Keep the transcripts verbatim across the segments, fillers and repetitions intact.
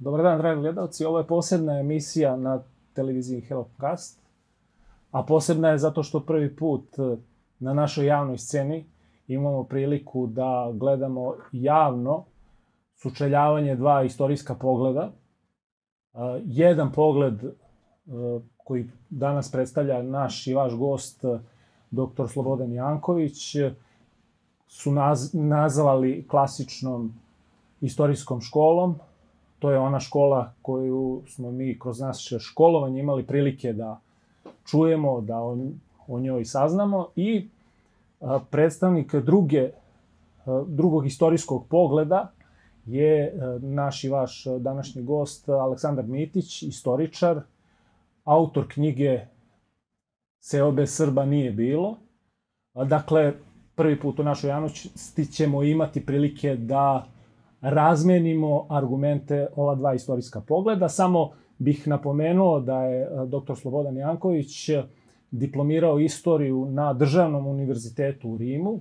Dobar dan, dragi gledalci. Ovo je posebna emisija na televiziji Helocast, a posebna je zato što prvi put na našoj javnoj sceni imamo priliku da gledamo javno sučeljavanje dva istorijska pogleda. Jedan pogled koji danas predstavlja naš i vaš gost, doktor Slobodan Janković, su nazvali klasičnom istorijskom školom. To je ona škola koju smo mi kroz naše školovanje imali prilike da čujemo, da o, o njoj saznamo. I a, predstavnik druge, a, drugog istorijskog pogleda je a, naš i vaš današnji gost Aleksandar Mitić, istoričar, autor knjige Seobe Srba nije bilo. A, dakle, prvi put u našoj javnosti ćemo imati prilike da razmenimo argumente ova dva istorijska pogleda. Samo bih napomenuo da je doktor Slobodan Janković diplomirao istoriju na Državnom univerzitetu u Rimu.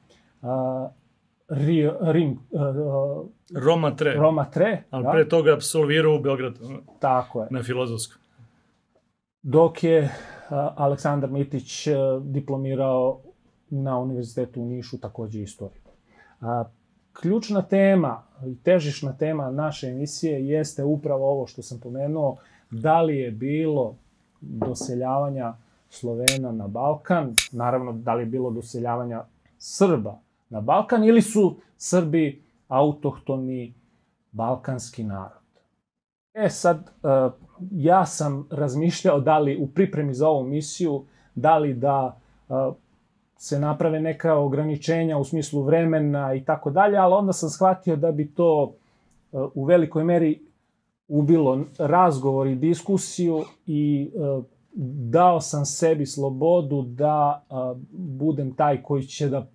Rim, Roma tri. Roma tri, ali da. Pre toga apsolvirao u Beogradu. Tako je. Na Filozofskom. Dok je Aleksandar Mitić diplomirao na univerzitetu u Nišu, takođe istoriju. Ključna tema i težišna tema naše emisije jeste upravo ovo što sam pomenuo, da li je bilo doseljavanja Slovena na Balkan, naravno da li je bilo doseljavanja Srba na Balkan ili su Srbi autohtoni balkanski narod. E sad, ja sam razmišljao da li u pripremi za ovu misiju, da li da se naprave neka ograničenja u smislu vremena i tako dalje, ali onda sam shvatio da bi to u velikoj meri ubilo razgovor i diskusiju i dao sam sebi slobodu da budem taj koji će da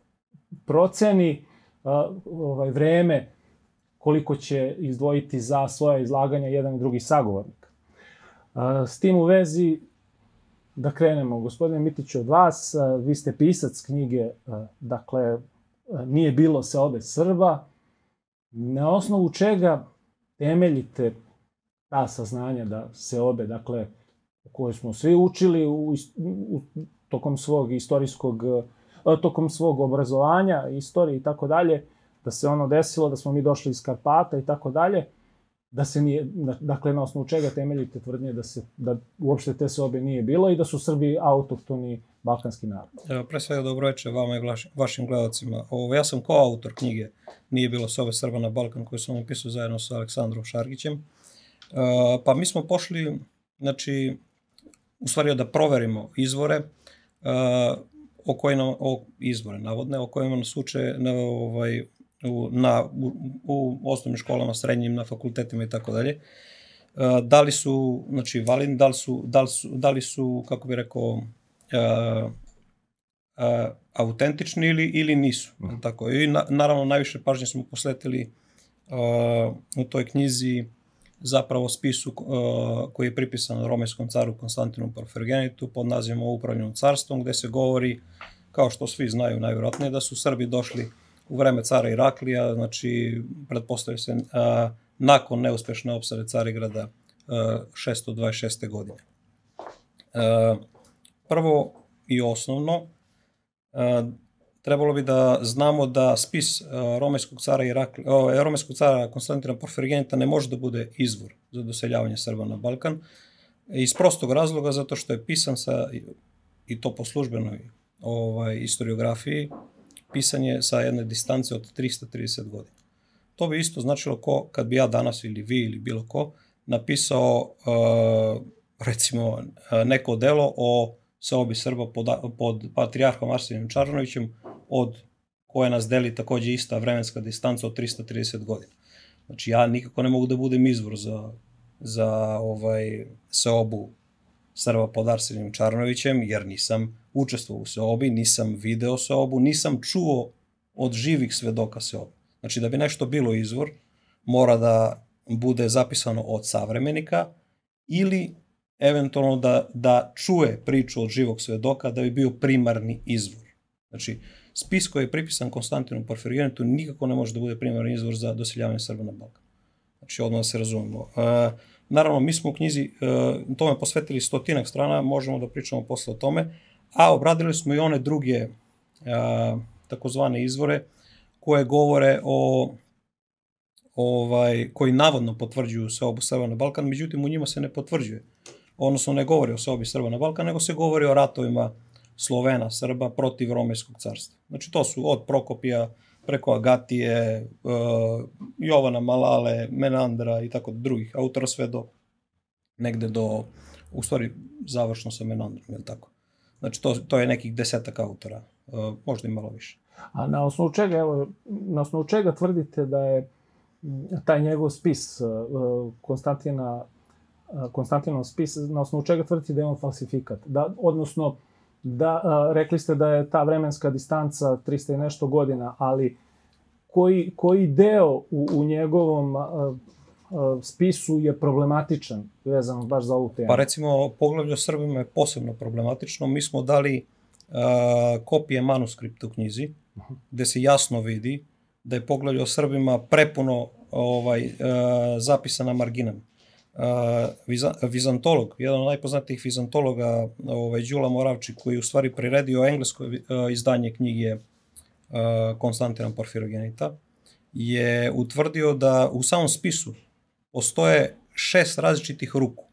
proceni ovaj vreme koliko će izdvojiti za svoje izlaganja jedan i drugi sagovornik. S tim u vezi, da krenemo, gospodine Mitiću, od vas. Vi ste pisac knjige, dakle, Nije bilo Seobe Srba. Na osnovu čega temeljite ta saznanja da Seobe, dakle, koje smo svi učili u, u, tokom svog istorijskog, tokom svog obrazovanja, istorije i tako dalje, da se ono desilo, da smo mi došli iz Karpata i tako dalje, da se nije, dakle, na osnovu čega temeljite tvrdnje da se, da uopšte te Seobe nije bilo i da su Srbi autohtoni balkanski narod? Evo, pre svega dobro večer vama i vašim gledalcima. Ovo, ja sam koautor knjige Nije bilo Seobe Srba na Balkan, koju sam upisao zajedno sa Aleksandrom Šargićem. E, pa mi smo pošli, znači, u stvari da proverimo izvore, e, o koje nam, o, izvore navodne, o kojima nas uče na, ovaj, u, na, u, u osnovnim školama, srednjim, na fakultetima i tako dalje. Da li su, znači, validni, da li su, da li su, da li su, kako bih rekao, uh, uh, autentični ili, ili nisu. Mm. Tako. I na, naravno najviše pažnje smo posvetili uh, u toj knjizi zapravo spisu uh, koji je pripisan romejskom caru Konstantinu Porfirogenitu pod nazivom o upravljanju carstvom, gde se govori, kao što svi znaju najvjerojatnije, da su Srbi došli u vreme cara Iraklija, znači pretpostavlja se a, nakon neuspešne opsade Carigrada a, šesto dvadeset šeste. godine. A, prvo i osnovno, a, trebalo bi da znamo da spis a, romejskog cara Iraklija, a, romejskog cara Konstantina Porfirogenita ne može da bude izvor za doseljavanje Srba na Balkan, iz prostog razloga zato što je pisan sa, i to po službenoj ovaj, historiografiji, pisan je sa jedne distance od trista trideset godina. To bi isto značilo ko kad bi ja danas ili vi ili bilo ko napisao uh, recimo neko delo o Seobi Srba pod, pod patrijarhom Arsenijem Čarnovićem, od koje nas deli takođe ista vremenska distanca od trista trideset godina. Znači ja nikako ne mogu da budem izvor za, za ovaj Seobu Srba pod Arsenijem Čarnovićem, jer nisam učestvovao u Seobi, nisam video Seobu, nisam čuo od živih svedoka Seobe. Znači da bi nešto bilo izvor, mora da bude zapisano od savremenika ili eventualno da, da čuje priču od živog svedoka da bi bio primarni izvor. Znači, spis koji je pripisan Konstantinu Porfirogenitu nikako ne može da bude primarni izvor za doseljavanje Srba na Balkan. Znači, odmah da se razumemo. Uh, naravno, mi smo u knjizi uh, tome posvetili stotinak strana, možemo da pričamo posle o tome, a obradili smo i one druge uh, takozvane izvore koje govore o ovaj, koji navodno potvrđuju seobu Srba na Balkan, međutim u njima se ne potvrđuje. Odnosno ne govori o seobi Srba na Balkan, nego se govori o ratovima Slovena, Srba protiv Romejskog carstva. Znači to su od Prokopija preko Agatije, uh, Jovana Malale, Menandra i tako drugih autora, sve do negde do, u stvari završno sa Menandrom, je li tako? Znači to, to je nekih desetak autora, uh, možda i malo više. A na osnovu čega, evo, na osnovu čega tvrdite da je taj njegov spis uh, Konstantina, uh, Konstantinov spis, na osnovu čega tvrdite da je on falsifikat? Da, odnosno, da, uh, rekli ste da je ta vremenska distanca trista i nešto godina, ali koji, koji deo u, u njegovom uh, uh, spisu je problematičan, vezano baš za ovu temu? Pa recimo, poglavlje o Srbima je posebno problematično. Mi smo dali uh, kopije manuskripta u knjizi, uh-huh. gde se jasno vidi da je poglavlje o Srbima prepuno ovaj, uh, zapisana marginama. Uh, viza, vizantolog, jedan od najpoznatijih vizantologa, ovaj, Đula Moravčik, koji je u stvari priredio englesko uh, izdanje knjige uh, Konstantina Porfirogenita, je utvrdio da u samom spisu postoje šest različitih ruku.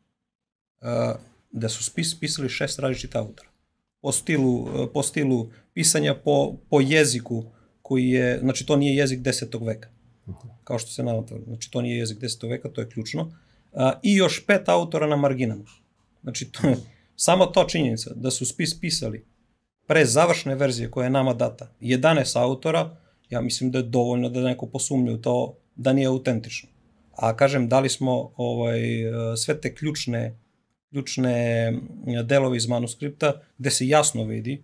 Uh, da su spis pisali šest različitih autora. Po stilu, uh, po stilu pisanja, po, po jeziku koji je, znači to nije jezik desetog veka. Kao što se nadam, znači to nije jezik desetog veka, to je ključno. A, i još pet autora na marginama. Znači, to je samo to činjenica da su spis pisali pre završne verzije koja je nama data jedanaest autora, ja mislim da je dovoljno da neko posumnje u to da nije autentično. A kažem, dali smo ovaj, sve te ključne, ključne delove iz manuskripta gde se jasno vidi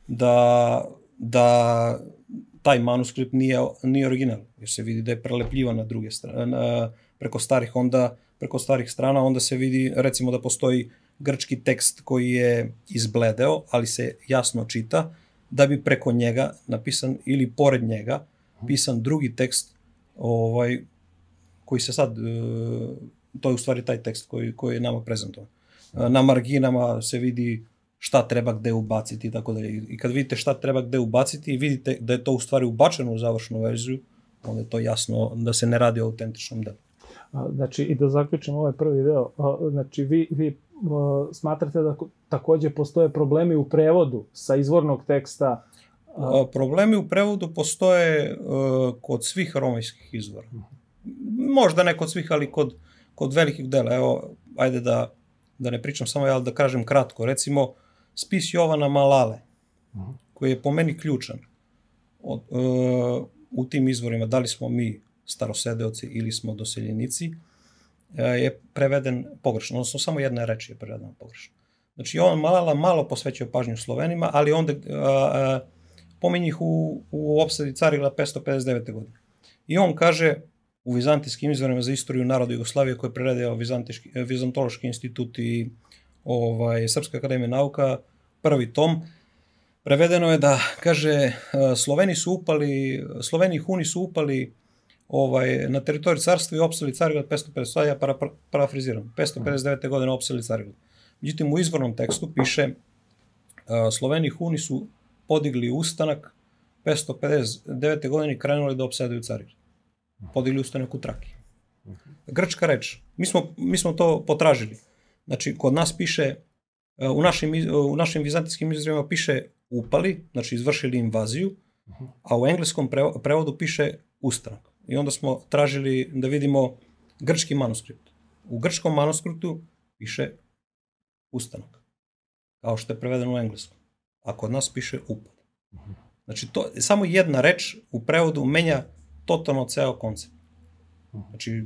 da, da taj manuskript nije, nije original, jer se vidi da je prelepljivan na druge strane, na, preko starih onda preko starih strana, onda se vidi recimo da postoji grčki tekst koji je izbledeo, ali se jasno čita, da bi preko njega napisan ili pored njega pisan drugi tekst ovaj, koji se sad, to je u stvari taj tekst koji, koji je nama prezentovan. Na marginama se vidi šta treba gde ubaciti i tako dalje. I kad vidite šta treba gde ubaciti i vidite da je to u stvari ubačeno u završnu verziju, onda je to jasno da se ne radi o autentičnom delu. Znači, i da zaključim ovaj prvi deo, znači, vi, vi smatrate da takođe postoje problemi u prevodu sa izvornog teksta? Problemi u prevodu postoje kod svih romejskih izvora. Možda ne kod svih, ali kod, kod velikih dela. Evo, ajde da, da ne pričam samo ja, ali da kažem kratko. Recimo, spis Jovana Malale, koji je po meni ključan od, uh, u tim izvorima, da li smo mi starosedeoci ili smo doseljenici, je preveden pogrešno, odnosno samo jedna reč je prevedena pogrešno. Znači, Jovan Malala malo posvećuje pažnju Slovenima, ali onda a, pominje ih u, u opsadi Carigrada petsto pedeset devete. godine. I on kaže u vizantijskim izvorima za istoriju naroda Jugoslavije koje je preredio Vizantološki institut i ovaj, Srpska akademija nauka, prvi tom, prevedeno je da, kaže, Sloveni su upali, Sloveni i Huni su upali ovaj, na teritoriju carstva i opsali Carigrad petsto pedeset, ja para, parafriziram, petsto pedeset devete. godine opsali Carigrad. Međutim, u izvornom tekstu piše uh, Sloveni i Huni su podigli ustanak petsto pedeset devete. godine i krenuli da opsedaju Carigrad. Podigli ustanak u Traki. Grčka reč. Mi smo, mi smo to potražili. Znači, kod nas piše, uh, u, našim, u našim vizantijskim izvorima piše upali, znači izvršili invaziju, a u engleskom prevodu piše ustanak. I onda smo tražili da vidimo grčki manuskript. U grčkom manuskriptu piše ustanak, kao što je prevedeno u engleskom. A kod nas piše upad. Znači, to, samo jedna reč u prevodu menja totalno ceo koncept. Znači,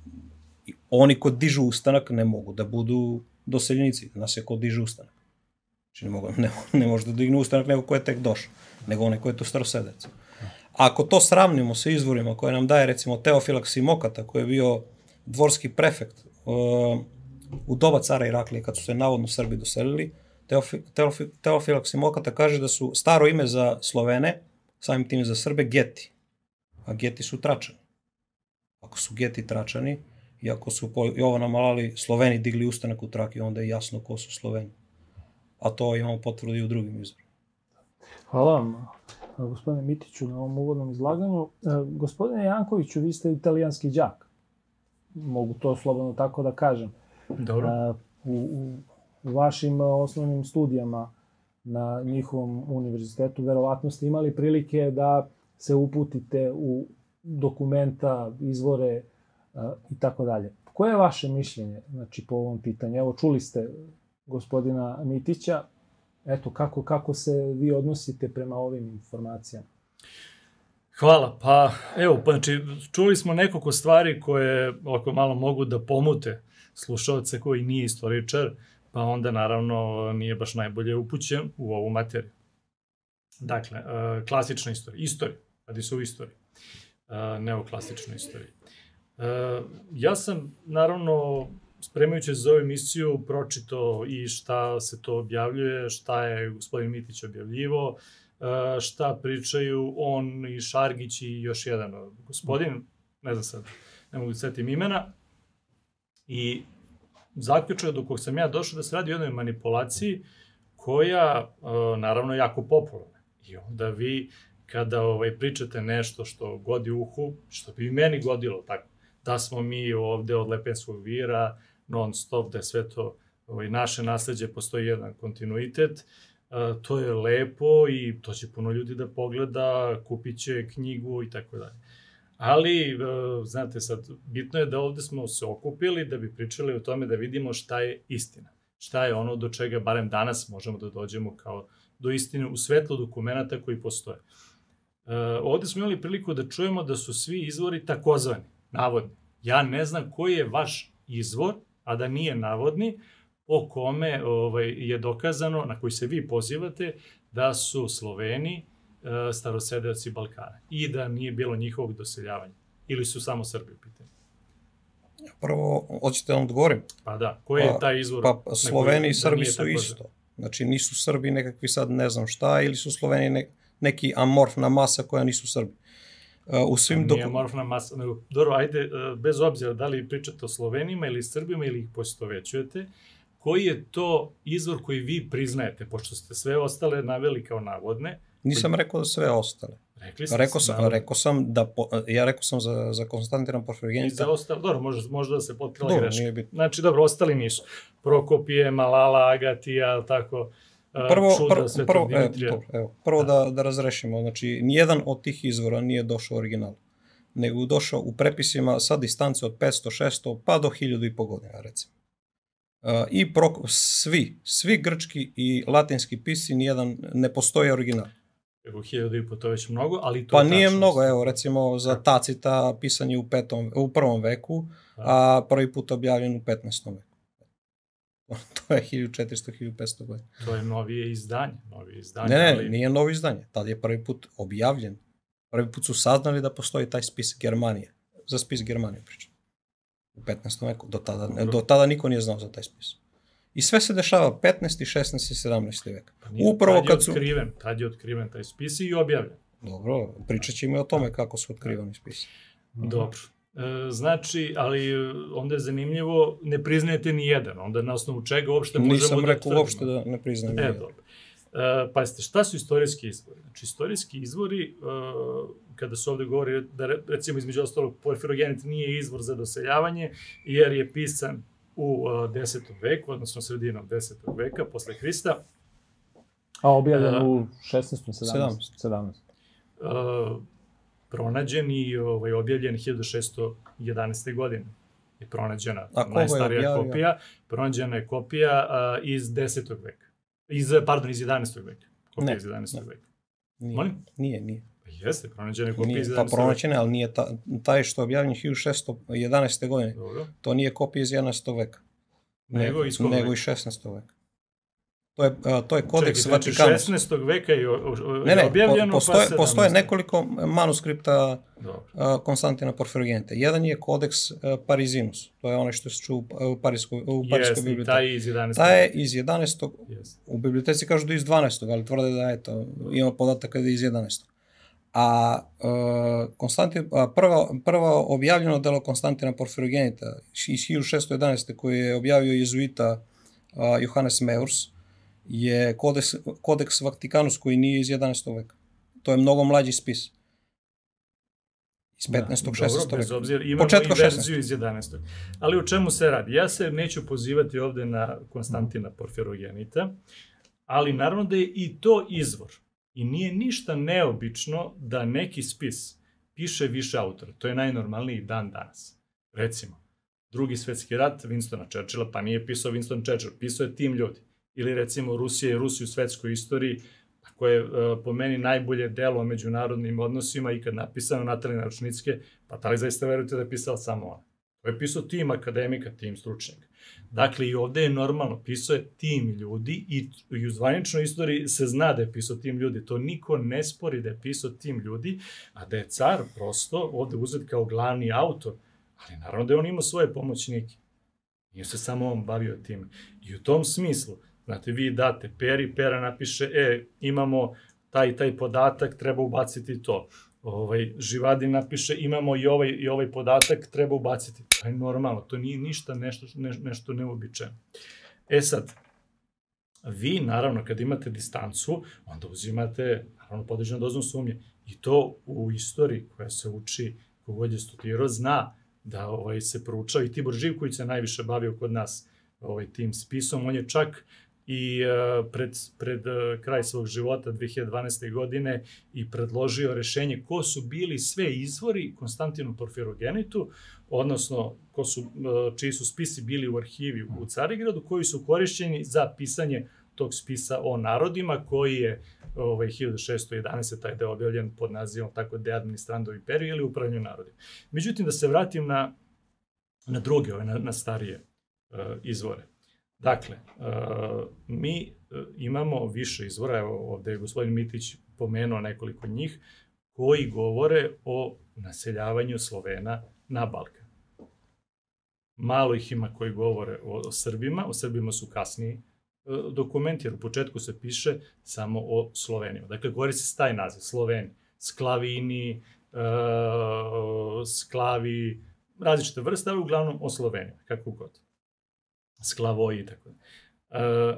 oni ko dižu ustanak ne mogu da budu doseljenici. Nas je ko diže ustanak. Znači, ne, mogu, ne, ne može da dignu ustanak nego ko je tek došao, nego onaj ko je to starosedeac. Ako to sravnimo sa izvorima koje nam daje, recimo, Teofila Ksimokata, koji je bio dvorski prefekt uh, u doba cara Iraklije, kad su se navodno Srbi doselili, Teofi, Teofi, Teofila Ksimokata kaže da su staro ime za Slovene, samim tim za Srbe, Geti. A Geti su Tračani. ako su Geti Tračani i ako su po Jovana Malali Sloveni digli ustanak u Traki, onda je jasno ko su Sloveni. A to imamo potvrdu i u drugim izvorima. Hvala vam, gospodine Mitiću, na ovom uvodnom izlaganju. Gospodine Jankoviću, vi ste italijanski đak. Mogu to slobodno tako da kažem. Dobro. U, u, u vašim osnovnim studijama na njihovom univerzitetu verovatno ste imali prilike da se uputite u dokumenta, izvore i tako dalje. Koje je vaše mišljenje, znači, po ovom pitanju? Evo, čuli ste gospodina Mitića. Eto, kako, kako se vi odnosite prema ovim informacijama? Hvala. Pa, evo, pa, znači, čuli smo nekoliko stvari koje ovako malo mogu da pomute slušalce koji nije istoričar, pa onda, naravno, nije baš najbolje upućen u ovu materiju. Dakle, klasična istorija. Istorija. Radi se o istoriji. Neoklasičnoj istoriji. Ja sam, naravno, spremajući za ovu emisiju, pročitao i šta se to objavljuje, šta je gospodin Mitić objavljivo, šta pričaju on i Šargić i još jedan gospodin, ne znam sad, ne mogu da setim imena. I zaključio do kog sam ja došao da se radi o jednoj manipulaciji koja, naravno, jako popularna. I onda vi, kada ovaj, pričate nešto što godi uhu, što bi meni godilo tako, da smo mi ovde od Lepenskog vira, non stop, da je sve to ovaj, naše nasleđe, postoji jedan kontinuitet, a, to je lepo i to će puno ljudi da pogleda, kupit će knjigu i tako dalje. Ali, a, znate sad, bitno je da ovde smo se okupili da bi pričali o tome da vidimo šta je istina. Šta je ono do čega, barem danas, možemo da dođemo kao do istine u svetlu dokumenta koji postoje. A, ovde smo imali priliku da čujemo da su svi izvori takozvani, navodni. Ja ne znam koji je vaš izvor, a da nije navodni, po kome ovaj, je dokazano, na koji se vi pozivate, da su Sloveni e, starosedeoci Balkana i da nije bilo njihovog doseljavanja. Ili su samo Srbi u pitanju. Prvo, hoćete da vam odgovorim? Pa da, koji je taj izvor? Pa, pa Sloveni i Srbi su isto. Znači, nisu Srbi nekakvi sad ne znam šta, ili su Sloveni ne, neki amorfna masa koja nisu Srbi. U svim nije doku... amorfna masa, nego, dobro, ajde, bez obzira da li pričate o Slovenima ili Srbima ili ih poistovećujete, koji je to izvor koji vi priznajete, pošto ste sve ostale naveli kao navodne? Nisam koji... rekao da sve ostale. Rekli ste rekao se, sam, rekao sam da, po, ja rekao sam za, za Konstantina Porfirogenita. I za ostale, dobro, možda, možda se potkrila dobro, greška. Nije bitno. Znači, dobro, ostali nisu. Prokopije, Malala, Agatija, tako... Prvo, čuda, prvo, Svetog prvo, Dimitrija. evo, evo, prvo da. Da, da razrešimo, znači, nijedan od tih izvora nije došao u original, nego došao u prepisima sa distance od petsto šesto pa do hiljadu i po godina, recimo. Uh, I pro, svi, svi grčki i latinski pisci, nijedan ne postoji original. Evo, hiljadu i po, to je već mnogo, ali to pa je nije tačno. mnogo, evo, recimo za Tacita pisanje u, petom, u prvom veku, a prvi put objavljen u petnaestom veku. To je hiljadu četiristo do hiljadu petsto godina. To je novije izdanje. Novije izdanje ne, ne, ali... nije novo izdanje. Tad je prvi put objavljen. Prvi put su saznali da postoji taj spis Germanije. Za spis Germanije pričam. U petnaestom veku. Do tada, do tada niko nije znao za taj spis. I sve se dešava petnaesti, šesnaesti i sedamnaesti vek. Pa nije, Upravo tad je kad su... otkriven, tad je otkriven taj spis i objavljen. Dobro, pričat ćemo i o tome kako su otkrivani spisi. Dobro. E, znači, ali onda je zanimljivo, ne priznajete ni jedan, onda na osnovu čega uopšte možemo Nisam da rekao tvrdimo. uopšte da ne priznajem ni E, jedan. dobro. E, pazite, šta su istorijski izvori? Znači, istorijski izvori, e, kada se ovde govori da, recimo, između ostalog, Porfirogenit nije izvor za doseljavanje, jer je pisan u uh, desetom veku, odnosno sredinom desetog veka, posle Hrista. A objavljen uh, u šesnaestom, sedamnaestom. sedamnaestom. Uh, pronađen i ovaj, objavljen hiljadu šeststo jedanaeste. godine. Je pronađena najstarija kopija. Pronađena je kopija uh, iz desetog veka. Iz, pardon, iz jedanaestog veka. Kopija ne, iz jedanaestog veka. Nije, Molim? Nije, nije. Pa jeste, pronađena je kopija nije, iz jedanaestog pa pronađena, ali nije ta, taj što je objavljen hiljadu šeststo jedanaeste. godine. Dobro. To nije kopija iz jedanaestog veka. Nego iz Nego iz šesnaestog veka. To je, uh, to je kodeks Čekaj, Vatikanus. Znači šesnaestog veka je, o, o, ne, ne, objavljeno, po, postoje, pa postoje nekoliko manuskripta uh, Konstantina Porfirogenita. Jedan je kodeks uh, Parizinus. To je onaj što se čuo u Parijskoj, u Parijskoj yes, biblioteci. Taj iz jedanaestog. Taj je iz jedanaestog. Yes. U biblioteci kažu da je iz dvanaestog, ali tvrde da je to, ima podataka da je iz jedanaestog. A uh, Konstantin, a prvo, prvo objavljeno delo Konstantina Porfirogenita iz hiljadu šesto jedanaeste koje je objavio jezuita uh, Johannes Meurs je Kodeks, Kodeks Vatikanus koji nije iz jedanaestog veka. To je mnogo mlađi spis. Iz petnaestog. šesnaestog veka. Obzira, imamo Početko i verziju iz jedanaestog. Ali o čemu se radi? Ja se neću pozivati ovde na Konstantina Porfirogenita, ali naravno da je i to izvor. I nije ništa neobično da neki spis piše više autora. To je najnormalniji dan danas. Recimo, Drugi svetski rat Winstona Churchilla, pa nije pisao Winston Churchill, pisao je tim ljudi. Ili recimo Rusija i Rusi u svetskoj istoriji, koje je po meni najbolje delo o međunarodnim odnosima i kad napisano Natalije Naručnicke, pa da li zaista verujete da je pisala samo ona? To je pisao tim akademika, tim stručnjaka. Dakle, i ovde je normalno, pisao je tim ljudi i, i u zvaničnoj istoriji se zna da je pisao tim ljudi. To niko ne spori da je pisao tim ljudi, a da je car prosto ovde uzet kao glavni autor, ali naravno da je on imao svoje pomoćnike. Nije se samo on bavio tim. I u tom smislu, znate, vi date Peri, Pera napiše, e, imamo taj taj podatak, treba ubaciti to. Ovaj, Živadin napiše, imamo i ovaj, i ovaj podatak, treba ubaciti. To je normalno, to nije ništa nešto, ne, nešto neobičajno. E sad, vi, naravno, kad imate distancu, onda uzimate, naravno, podređenu dozu sumnje. I to u istoriji koja se uči, kogod je studirao, zna da ovaj, se proučao. I Tibor Živković se najviše bavio kod nas ovaj, tim spisom. On je čak i uh, pred, pred uh, kraj svog života dve hiljade dvanaeste. godine i predložio rešenje ko su bili sve izvori Konstantinu Porfirogenitu, odnosno ko su, uh, čiji su spisi bili u arhivi u Carigradu, koji su korišćeni za pisanje tog spisa o narodima, koji je ovaj, hiljadu šeststo jedanaeste. taj deo objavljen pod nazivom tako De administrando imperio ili upravljanju narodima. Međutim, da se vratim na, na druge, na, na starije uh, izvore. Dakle, uh, mi uh, imamo više izvora, evo ovde je gospodin Mitić pomenuo nekoliko njih, koji govore o naseljavanju Slovena na Balkan. Malo ih ima koji govore o, o Srbima, o Srbima su kasniji uh, dokumenti, jer u početku se piše samo o Slovenima. Dakle, govori se taj naziv, Sloveni, Sklavini, uh, Sklavi, različite vrste, ali uglavnom o Slovenima, kako god. Sklavoji i tako. Uh,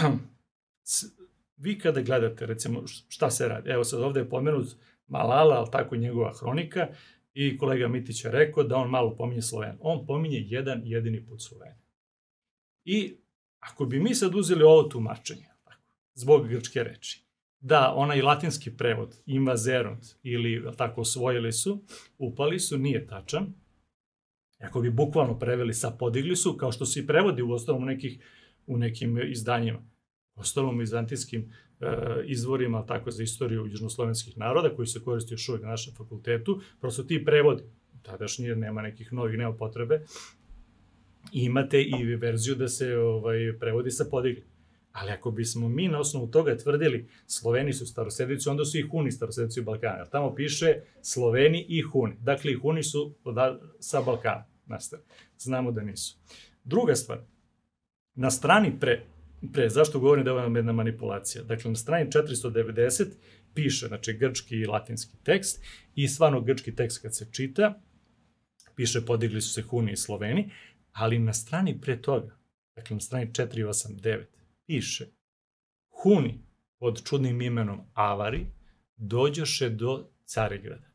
vi kada gledate, recimo, šta se radi? Evo sad ovde je pomenut Malala, ali tako njegova hronika, i kolega Mitić je rekao da on malo pominje Sloven. On pominje jedan jedini put Sloven. I ako bi mi sad uzeli ovo tumačenje, tako, zbog grčke reči, da onaj latinski prevod, invazerunt, ili tako osvojili su, upali su, nije tačan. Ako bi bukvalno preveli sa podigli su, kao što se i prevodi u ostalom u, nekih, u nekim izdanjima, u ostalom vizantijskim e, izvorima, tako za istoriju južnoslovenskih naroda, koji se koristi još uvijek na našem fakultetu, prosto ti prevodi, tadašnji nema nekih novih, nema potrebe, imate i verziju da se ovaj, prevodi sa podigli. Ali ako bismo mi na osnovu toga tvrdili Sloveni su starosedici, onda su i Huni starosedici u Balkanu. Jer tamo piše Sloveni i Huni. Dakle, i Huni su sa Balkana. Znamo da nisu. Druga stvar, na strani pre, pre zašto govorim da je ovo jedna manipulacija? Dakle, na strani četiristo devedeset piše, znači, grčki i latinski tekst i stvarno grčki tekst kad se čita, piše podigli su se Huni i Sloveni, ali na strani pre toga, dakle, na strani četiristo osamdeset devet, piše Huni pod čudnim imenom Avari dođoše do Carigrada.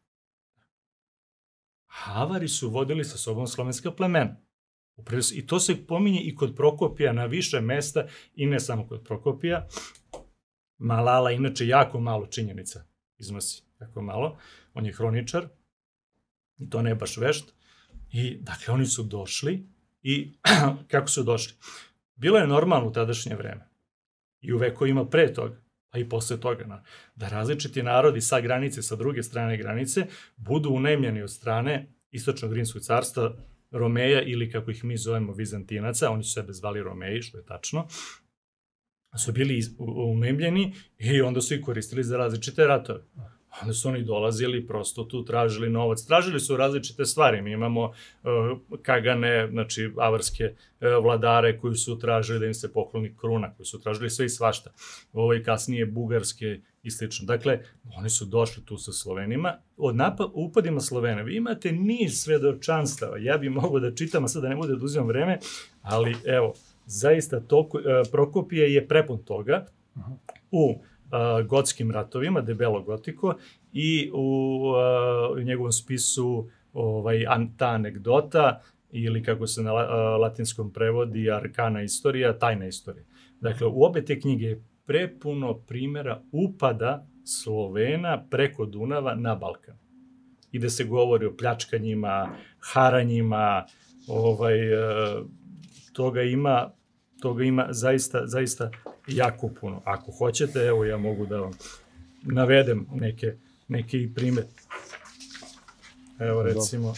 Avari su vodili sa sobom slovenska plemena. I to se pominje i kod Prokopija na više mesta i ne samo kod Prokopija. Malala inače jako malo činjenica iznosi, jako malo. On je hroničar i to ne baš vešt. I dakle oni su došli i kako su došli? Bilo je normalno u tadašnje vreme i u vekovima pre toga, pa i posle toga, da različiti narodi sa granice, sa druge strane granice, budu unemljeni od strane Istočnog Rimskog carstva, Romeja ili kako ih mi zovemo Vizantinaca, oni su sebe zvali Romeji, što je tačno, su bili unemljeni i onda su ih koristili za različite ratove. Onda su oni dolazili, prosto tu tražili novac. Tražili su različite stvari. Mi imamo uh, kagane, znači avarske uh, vladare koji su tražili da im se pokloni kruna, koji su tražili sve i svašta. Ovo i kasnije bugarske i slično. Dakle, oni su došli tu sa Slovenima. Od napad, upadima Slovena, vi imate niz svedočanstava. Ja bih mogao da čitam, a sad da ne bude da uzimam vreme, ali evo, zaista to, uh, Prokopije je prepun toga. Uh-huh. U Uh, gotskim ratovima, debelo gotiko, i u, uh, u njegovom spisu ovaj, an, ta anegdota, ili kako se na uh, latinskom prevodi, arkana istorija, tajna istorija. Dakle, u obe te knjige je prepuno primjera upada Slovena preko Dunava na Balkan. I da se govori o pljačkanjima, haranjima, ovaj, uh, toga ima toga ima zaista, zaista jako puno. Ako hoćete, evo ja mogu da vam navedem neke, neke i primjer. Evo recimo,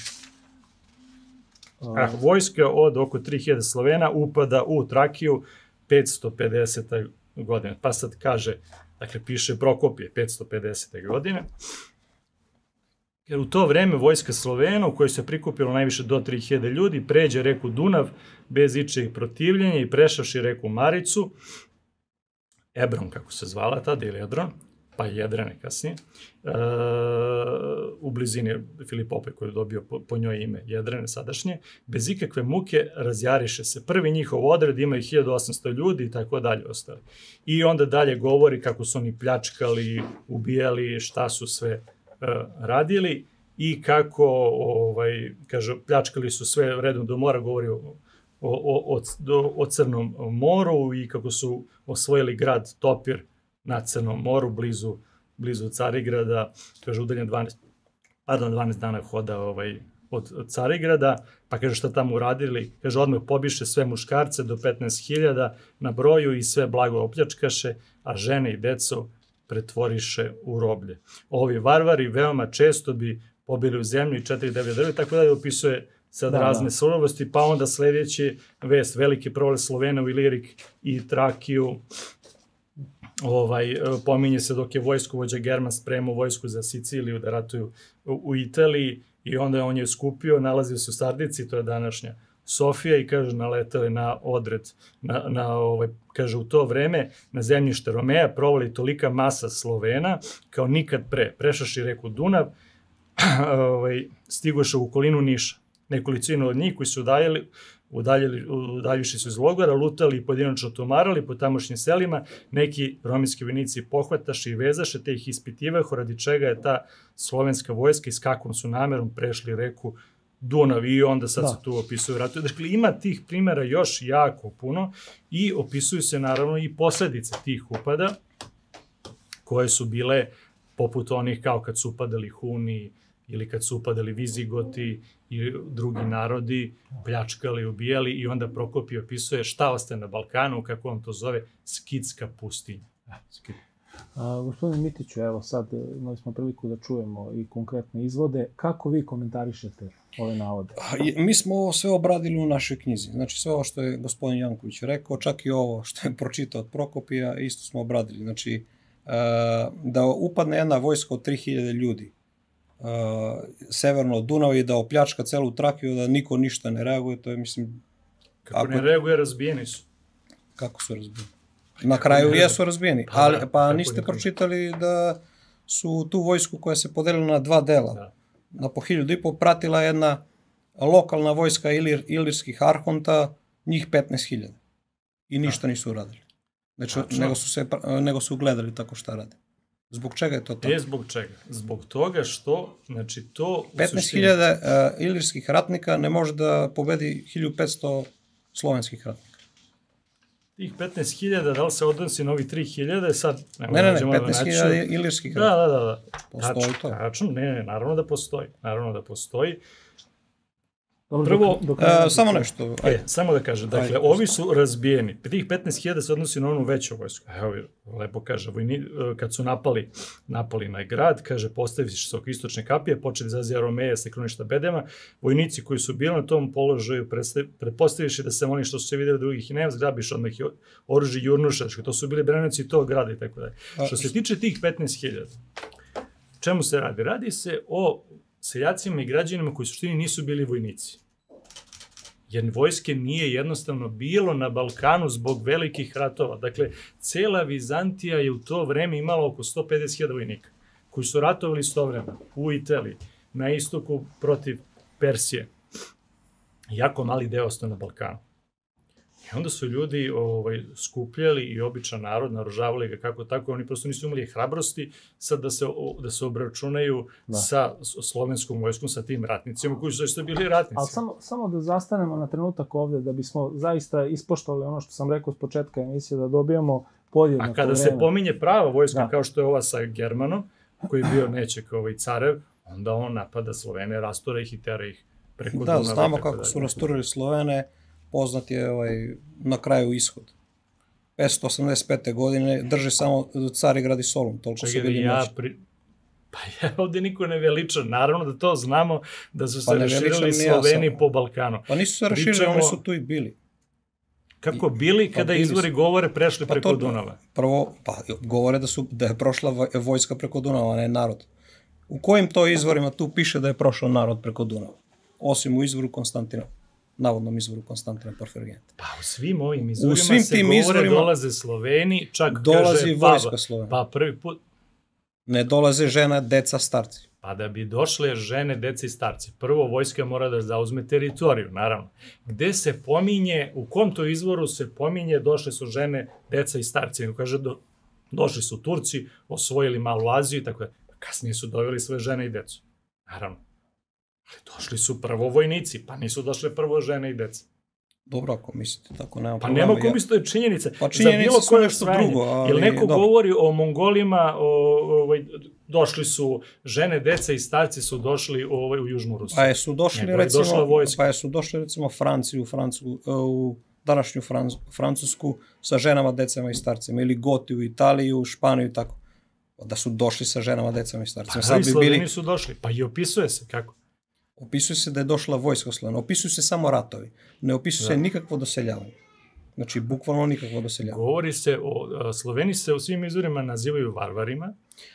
ah, vojska od oko tri hiljade Slovena upada u Trakiju petsto pedesete godine. Pa sad kaže, dakle piše Prokopije petsto pedesete godine, jer u to vreme vojska Slovena, u kojoj se prikupilo najviše do tri hiljade ljudi, pređe reku Dunav bez ičeg protivljenja i prešavši reku Maricu, Ebron kako se zvala tada, ili Edron, pa i Jedrene kasnije, e, u blizini Filipope koji je dobio po, po njoj ime Jedrene sadašnje, bez ikakve muke razjariše se. Prvi njihov odred imaju hiljadu osamsto ljudi i tako dalje ostali. I onda dalje govori kako su oni pljačkali, ubijali, šta su sve radili i kako, ovaj, kaže, pljačkali su sve redom do mora, govori o, o, o, o Crnom moru i kako su osvojili grad Topir na Crnom moru, blizu, blizu Carigrada, kaže, udaljen dvanaest, pardon, dvanaest dana hoda ovaj, od, od Carigrada, pa kaže šta tamo uradili, kaže, odmah pobiše sve muškarce do petnaest hiljada na broju i sve blago opljačkaše, a žene i deco pretvoriše u roblje. Ovi varvari veoma često bi pobili u zemlju i četiri devet drvi, tako da je opisuje sad da, razne da. surovosti, pa onda sledeći vest, veliki problem Slovena u Ilirik i Trakiju, ovaj, pominje se dok je vojskovođa German spremao vojsku za Siciliju da ratuju u, u Italiji i onda on je skupio, nalazio se u Sardici, to je današnja Sofija, i kaže naletao je na odred, na, na ovaj, kaže u to vreme na zemljište Romeja provali tolika masa Slovena kao nikad pre. Prešaši reku Dunav, ovaj, stigoše u okolinu Niša. Nekolicinu od njih koji su udaljili, udaljili, udaljuši su iz logora, lutali i pojedinačno tumarali po tamošnjim selima, neki rominski vojnici pohvataše i vezaše, te ih ispitivahu radi čega je ta slovenska vojska i s kakvom su namerom prešli reku Dunav, i onda sad da. se tu opisuju ratovi. Dakle, ima tih primjera još jako puno i opisuju se naravno i posledice tih upada, koje su bile poput onih kao kad su upadali Huni ili kad su upadali Vizigoti i drugi narodi, pljačkali, ubijali, i onda Prokopije opisuje šta ostaje na Balkanu, kako on to zove, skitska pustinja. Skit. A, gospodine Mitiću, evo sad imali smo priliku da čujemo i konkretne izvode. Kako vi komentarišete ove navode? Mi smo ovo sve obradili u našoj knjizi. Znači sve ovo što je gospodin Janković rekao, čak i ovo što je pročitao od Prokopija, isto smo obradili. Znači da upadne jedna vojska od tri hiljade ljudi severno od Dunava i da opljačka celu Trakiju, da niko ništa ne reaguje, to je, mislim... Kako ako... ne reaguje, razbijeni su. Kako su razbijeni? Na kraju jesu razbijeni, pa, ali, pa niste pročitali da su tu vojsku koja se podelila na dva dela. Da. Na po hiljadu i po pratila jedna lokalna vojska ilir, ilirskih arhonta, njih petnaest hiljada. I ništa da. nisu uradili. Znači, nego su, se, nego su gledali tako šta rade. Zbog čega je to tako? E, zbog čega? Zbog toga što, znači, to... petnaest hiljada uh, ilirskih ratnika ne može da pobedi hiljadu petsto slovenskih ratnika. Tih petnaest hiljada, da li se odnosi na ovi tri hiljade, sad... Ne, ne, ne, petnaest hiljada ilirskih ratnika. Da, da, da. da. Postoji to. Tačno, ne, ne, naravno da postoji. Naravno da postoji. Prvo, dok, dok a, samo nešto. E, samo da kažem, dakle, ajde, ovi su razbijeni. Tih petnaest hiljada se odnosi na onu veću vojsku. Evo, lepo kaže, vojni, kad su napali, napali na grad, kaže, postaviš se oko istočne kapije, počeli zazija Romeja sa kruništa bedema, vojnici koji su bili na tom položaju, pretpostaviš da se oni što su se videli drugih i nema, zgrabiš odmah oružje jurnušačke, to su bili branici tog grada i tako dalje. Što se tiče tih petnaest hiljada, čemu se radi? Radi se o seljacima i građanima koji u suštini nisu bili vojnici. Jer vojske nije jednostavno bilo na Balkanu zbog velikih ratova. Dakle, cela Vizantija je u to vreme imala oko sto pedeset hiljada vojnika, koji su ratovali istovremeno u Italiji, na istoku protiv Persije. Jako mali deo ostao na Balkanu. I onda su ljudi ovaj, skupljali i običan narod, naoružavali ga kako tako, oni prosto nisu imali hrabrosti sad da se, da se obračunaju da. sa slovenskom vojskom, sa tim ratnicima, koji su zaista bili ratnici. Ali samo, samo da zastanemo na trenutak ovde, da bismo zaista ispoštovali ono što sam rekao s početka emisije, da dobijemo podjednako vreme. A kada vreme. se pominje prava vojska, da. kao što je ova sa Germanom, koji je bio Nećek ovaj carev, onda on napada Slovene, rastura ih i tera ih preko Dunava. Da, znamo kako su rasturili Slovene. Poznat je ovaj, na kraju ishod. petsto osamdeset pete. godine drže samo Carigrad i Solun, toliko su bili ja pri... Pa ja ovde niko ne veliča, naravno da to znamo, da su se pa raširili Sloveni ja po Balkanu. Pa nisu se raširili, Pričamo... oni su tu i bili. Kako bili kada pa bili izvori su. govore prešli pa preko to, Dunava? Prvo, pa govore da, su, da je prošla vojska preko Dunava, a ne narod. U kojim to izvorima tu piše da je prošao narod preko Dunava? Osim u izvoru Konstantina. Navodnom izvoru Konstantina Porfirogenta. Pa u svim ovim izvorima svim se govore izvorima dolaze Sloveni, čak dolazi kaže vojska Slovena. Pa prvi put... Ne dolaze žena, deca, starci. Pa da bi došle žene, deca i starci, prvo vojska mora da zauzme teritoriju, naravno. Gde se pominje, u kom to izvoru se pominje, došle su žene, deca i starci. Kaže, do, došli su Turci, osvojili Malu Aziju i tako da. Kasnije su doveli svoje žene i decu. Naravno. Došli su prvo vojnici, pa nisu došle prvo žene i deca. Dobro, ako mislite tako, nema pa problema. Pa nema ako mislite, to je činjenica. Pa činjenice su nešto drugo. Ali... Jel neko dobro. govori o Mongolima, o, ovaj, došli su žene, deca i starci su došli ovaj, u Južnu Rusiju. Pa jesu došli, Nego recimo, je pa jesu došli recimo Franciju, Francusku, u današnju Franc, Francusku sa ženama, decama i starcima. Ili Goti u Italiju, Španiju i tako. Da su došli sa ženama, decama i starcima. Pa Sad bi Sloveni bili... su došli, pa i opisuje se kako. Opisuje se da je došla vojska u Slovenu. Opisuju se samo ratovi. Ne opisuju da. se nikakvo doseljavanje. Znači, bukvalno nikakvo doseljavanje. Govori se o... Sloveni se u svim izvorima nazivaju varvarima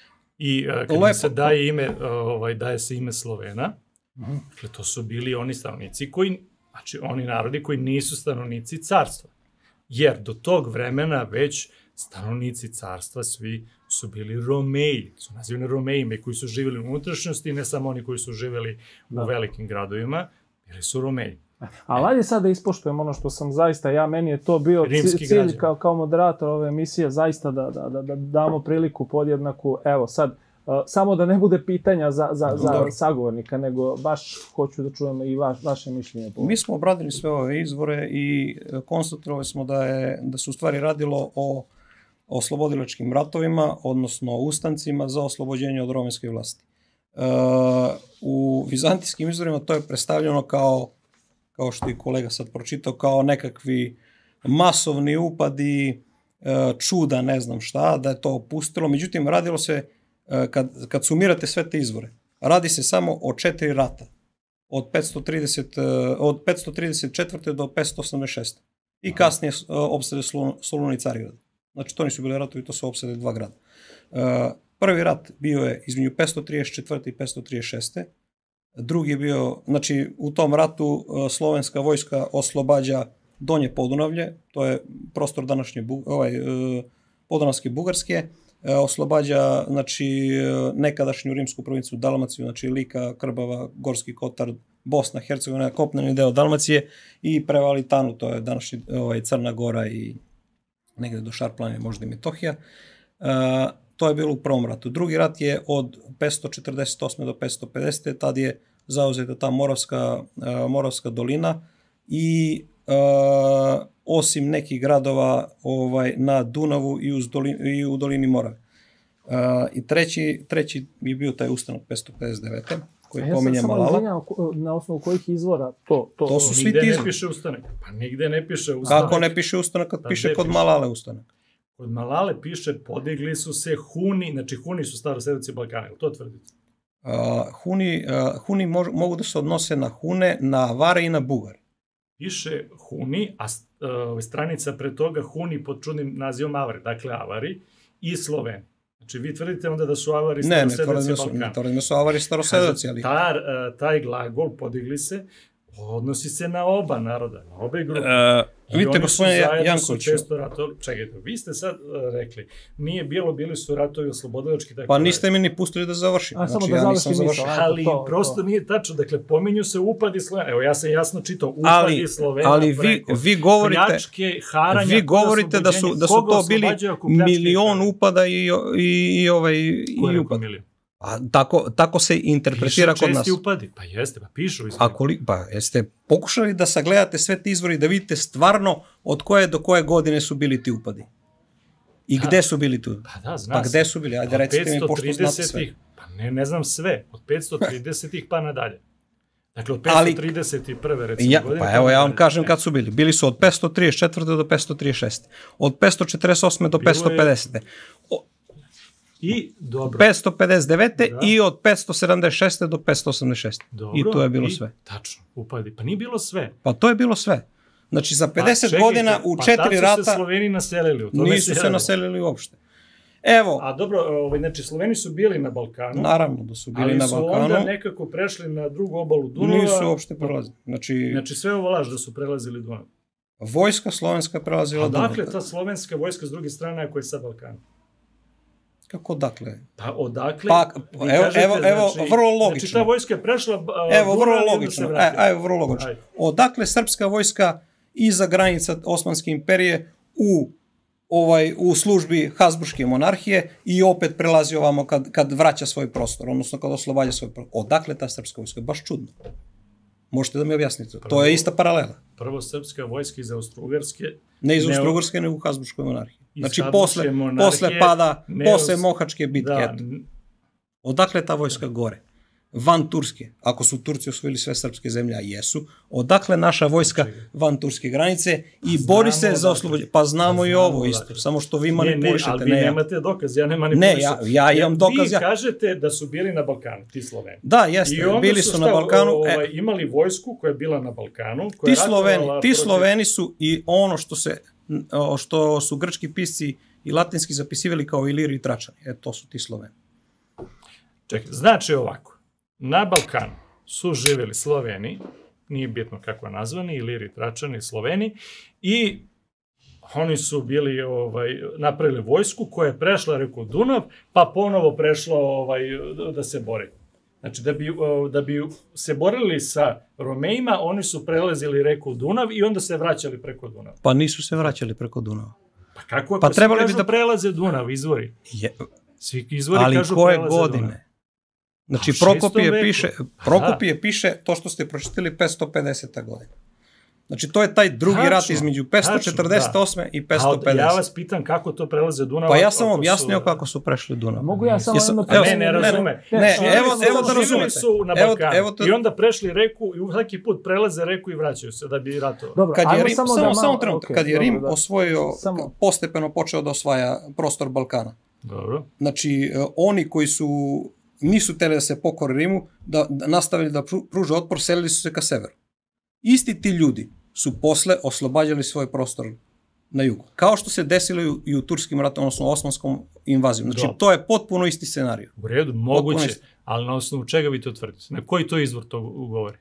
i kada se daje ime, ovaj, daje se ime Slovena, uh-huh. dakle, to su bili oni stanovnici koji, znači oni narodi koji nisu stanovnici carstva. Jer do tog vremena već stanovnici carstva svi su bili Romeji, su nazivani Romejima koji su živjeli u unutrašnjosti, ne samo oni koji su živjeli da. u velikim gradovima, bili su Romeji. Ali ajde sad da ispoštujem ono što sam zaista, ja meni je to bio Rimski cilj građan. kao, kao moderator ove emisije, zaista da, da, da, da damo priliku podjednaku, evo sad, uh, samo da ne bude pitanja za, za, za sagovornika, nego baš hoću da čujem i vaš, vaše mišljenje. Mi smo obradili sve ove izvore i konstatovali smo da, je, da se u stvari radilo o oslobodilačkim ratovima, odnosno ustancima za oslobođenje od romenske vlasti. Uh, u vizantijskim izvorima to je predstavljeno kao, kao što i kolega sad pročitao, kao nekakvi masovni upadi, uh, čuda, ne znam šta, da je to opustilo. Međutim, radilo se, uh, kad, kad sumirate sve te izvore, radi se samo o četiri rata. Od, petsto trideset, uh, od petsto trideset četvrte do petsto osamdeset šeste. I kasnije uh, opsade Soluna i Carigrad. Znači, to nisu bile ratovi, to su opsade dva grada. Uh, prvi rat bio je između petsto trideset četvrte i petsto trideset šeste. Drugi je bio, znači, u tom ratu uh, slovenska vojska oslobađa Donje Podunavlje, to je prostor današnje ovaj, uh, Podunavske Bugarske, uh, oslobađa, znači, uh, nekadašnju rimsku provinciju Dalmaciju, znači Lika, Krbava, Gorski Kotar, Bosna, Hercegovina, kopneni deo Dalmacije i prevali Tanu, to je današnji ovaj, Crna Gora i negde do Šarplane, možda i Metohija. Uh, to je bilo u prvom ratu. Drugi rat je od petsto četrdeset osme do petsto pedesete. Tad je zauzeta ta Moravska, uh, Moravska dolina i uh, osim nekih gradova ovaj, na Dunavu i, uz dolini, i u dolini Morave. Uh, I treći, treći je bio taj ustanak petsto pedeset devete koji ja pominje Malala. Izvinjam, na osnovu kojih izvora to... To, to su svi ti izvori. Ne piše ustanak. Pa nigde ne piše ustanak. Kako ne piše ustanak kad da, piše kod piše? Malale ustanak? Kod Malale piše podigli su se Huni, znači Huni su starosvedoci Balkana, to tvrdite? Uh, Huni uh, Huni mož, mogu da se odnose na Hune, na Avare i na Bugare. Piše Huni, a uh, stranica pre toga Huni pod čudnim nazivom Avari, dakle Avari i Sloveni. Znači, vi tvrdite onda da su avari Ne, ne starosedaci tvrdim da su, Balkana. ne tvrdim da su avari starosedaci, ali... Ta, taj glagol, podigli se, odnosi se na oba naroda, na obe grupe. Uh, vidite, gospodine Jankoviću... Čekajte, vi ste sad uh, rekli, nije bilo, bili su ratovi oslobodilački, tako Pa niste mi ni pustili da završim. A, znači, samo da ja nisam završim završio. Ali to, prosto to. nije tačno, dakle, pominju se upadi Slovena. Evo, ja sam jasno čitao, upadi Ali, Slovena ali vi, preko vi govorite, pljačke, haranja, vi govorite da su, da su to bili milion upada i, i, i, ovaj, i upad. A tako, tako se interpretira Piše kod nas. česti upadi, pa jeste, pa pišu. A koliko, pa jeste pokušali da sagledate sve te izvore i da vidite stvarno od koje do koje godine su bili ti upadi? I da. Gde su bili tu? Pa da, zna Pa gde su bili? Ajde, pa recite mi, pošto znate sve. Pa ne, ne znam sve. Od petsto tridesetih pa nadalje. Dakle, od petsto trideset prve recimo ja, godine... Pa evo, ja vam kažem kad su bili. Bili su od petsto trideset četvrte do petsto trideset šeste. Od petsto četrdeset osme do petsto pedesete. O, I, dobro. petsto pedeset devete Da. i od petsto sedamdeset šeste do petsto osamdeset šeste. Dobro, I to je bilo i, sve. Tačno, upadi. Pa nije bilo sve. Pa to je bilo sve. Znači, za pedeset pa, čekajte, godina u pa četiri rata... Pa tad su se Sloveni naselili. U tome nisu se, se naselili uopšte. Evo... A dobro, ovaj, znači, Sloveni su bili na Balkanu. Naravno da su bili na Balkanu. Ali su onda nekako prešli na drugu obalu Dunava. Nisu uopšte prelazili. Znači, znači sve ovo laž da su prelazili Dunav. Vojska slovenska prelazila Dunav. A dakle ta slovenska vojska s druge strane koja je sa Balkana? Kako dakle? Pa odakle? Pa, evo, kažete, evo, evo, znači, vrlo logično. Znači ta vojska je prešla uh, evo, Dunav vrlo i onda logično. se vratila. E, evo, vrlo logično. Ajde. Odakle srpska vojska iza granica Osmanske imperije u ovaj u službi Habsburške monarhije i opet prelazi ovamo kad, kad vraća svoj prostor, odnosno kad oslobađa svoj prostor. Odakle ta srpska vojska? Baš čudno. Možete da mi objasnite? Prvo, to je ista paralela. Prvo srpska vojska iz Austro-Ugarske. Ne iz Austro-Ugarske, nego u Habsburškoj monarhiji. Znači posle, monarhije, posle pada, ne, posle Mohačke bitke. Da, odakle ta vojska gore? Van Turske, ako su Turci osvojili sve srpske zemlje, a jesu, odakle naša vojska van turske granice i bori se za oslobođenje. Pa znamo pa i ovo isto, dakle. Samo što vi manipulišete. Ne, ne, ali vi ne, nemate dokaz, ja ne manipulišem. Ne, ja, ja imam dokaz. Vi ja... kažete da su bili na Balkanu, ti Sloveni. Da, jeste, bili su, su na Balkanu. Ovaj, e, imali vojsku koja je bila na Balkanu. Koja ti Sloveni, ti Sloveni su i ono što, se, što su grčki pisci i latinski zapisivali kao Iliri i Tračani. E, to su ti Sloveni. Čekaj, znači ovako. Na Balkanu su živjeli Sloveni, nije bitno kako je nazvani, Iliri, Tračani, Sloveni, i oni su bili, ovaj, napravili vojsku koja je prešla reku Dunav, pa ponovo prešla ovaj, da se bori. Znači, da bi, da bi se borili sa Romejima, oni su prelazili reku Dunav i onda se vraćali preko Dunava. Pa nisu se vraćali preko Dunava. Pa kako ako pa svi kažu bi da prelaze Dunav, izvori? Je... Svi izvori ali kažu koje prelaze godine? Dunav. Znači, Prokopije piše, Prokopije piše to što ste pročitali petsto pedesete godine. Znači, to je taj drugi tačno, rat između petsto četrdeset osme da. I petsto pedeset. A ja vas pitam kako to prelaze Dunav. Pa ja sam objasnio su... kako su prešli Dunav. Mogu ja samo jedno pitanje? Ne, ne razume. Ne, ne, ne, evo, evo da razumete. Su na Balkanu evo, evo to... i onda prešli reku i svaki put prelaze reku i vraćaju se da bi ratovali. Dobro, kad je Rim, samo, samo, da samo trenutak, okay, kad je dobro, Rim da. osvojio, samo... postepeno počeo da osvaja prostor Balkana. Dobro. Znači, oni koji su nisu teli da se pokore Rimu, da, da nastavili da pruže otpor, selili su se ka severu. Isti ti ljudi su posle oslobađali svoj prostor na jugu. Kao što se desilo i u turskim ratom, odnosno osmanskom invazijom. Znači, do. To je potpuno isti scenarij. U redu, moguće, ali na osnovu čega vi to tvrdite? Na koji to izvor to govori?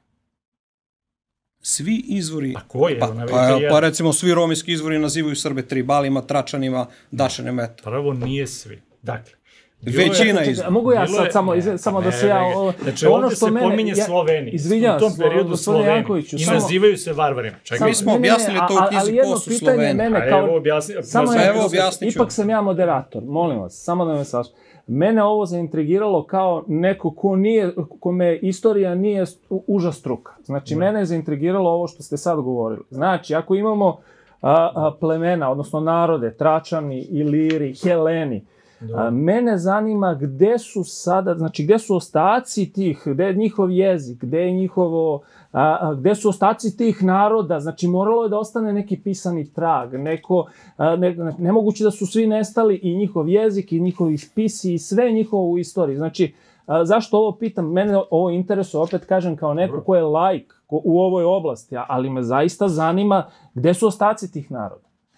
Svi izvori... Pa koji? Pa, pa, pa recimo, svi romijski izvori nazivaju Srbe tribalima, Tračanima, Dašanima, eto. Prvo nije svi. Dakle, većina iz... Mogu ja sad samo, iz, samo ne, da se ja... O, znači, ono što se mene, pominje ja, Sloveni. Izvinjam, u tom periodu Sloveni. I samo, nazivaju se varvarima. Čekaj, mi smo objasnili to u knjizi ko su Sloveni. Mene kao, evo objasni, samo evo objasnit ću. Ipak sam ja moderator, molim vas, samo da me saš. Mene ovo zaintrigiralo kao neko ko nije, kome istorija nije užas struka. Znači, mene je zaintrigiralo ovo što ste sad govorili. Znači, ako imamo a, a, plemena, odnosno narode, Tračani, Iliri, Heleni, a, mene zanima gde su sada, znači gde su ostaci tih, gde je njihov jezik, gde je njihovo, a, a, gde su ostaci tih naroda, znači moralo je da ostane neki pisani trag, neko, a, ne, nemoguće da su svi nestali i njihov jezik i njihovi spisi i sve njihovo u istoriji. Znači, a, zašto ovo pitam? Mene ovo interesuje, opet kažem, kao neko ko je laik ko, u ovoj oblasti, ali me zaista zanima gde su ostaci tih naroda.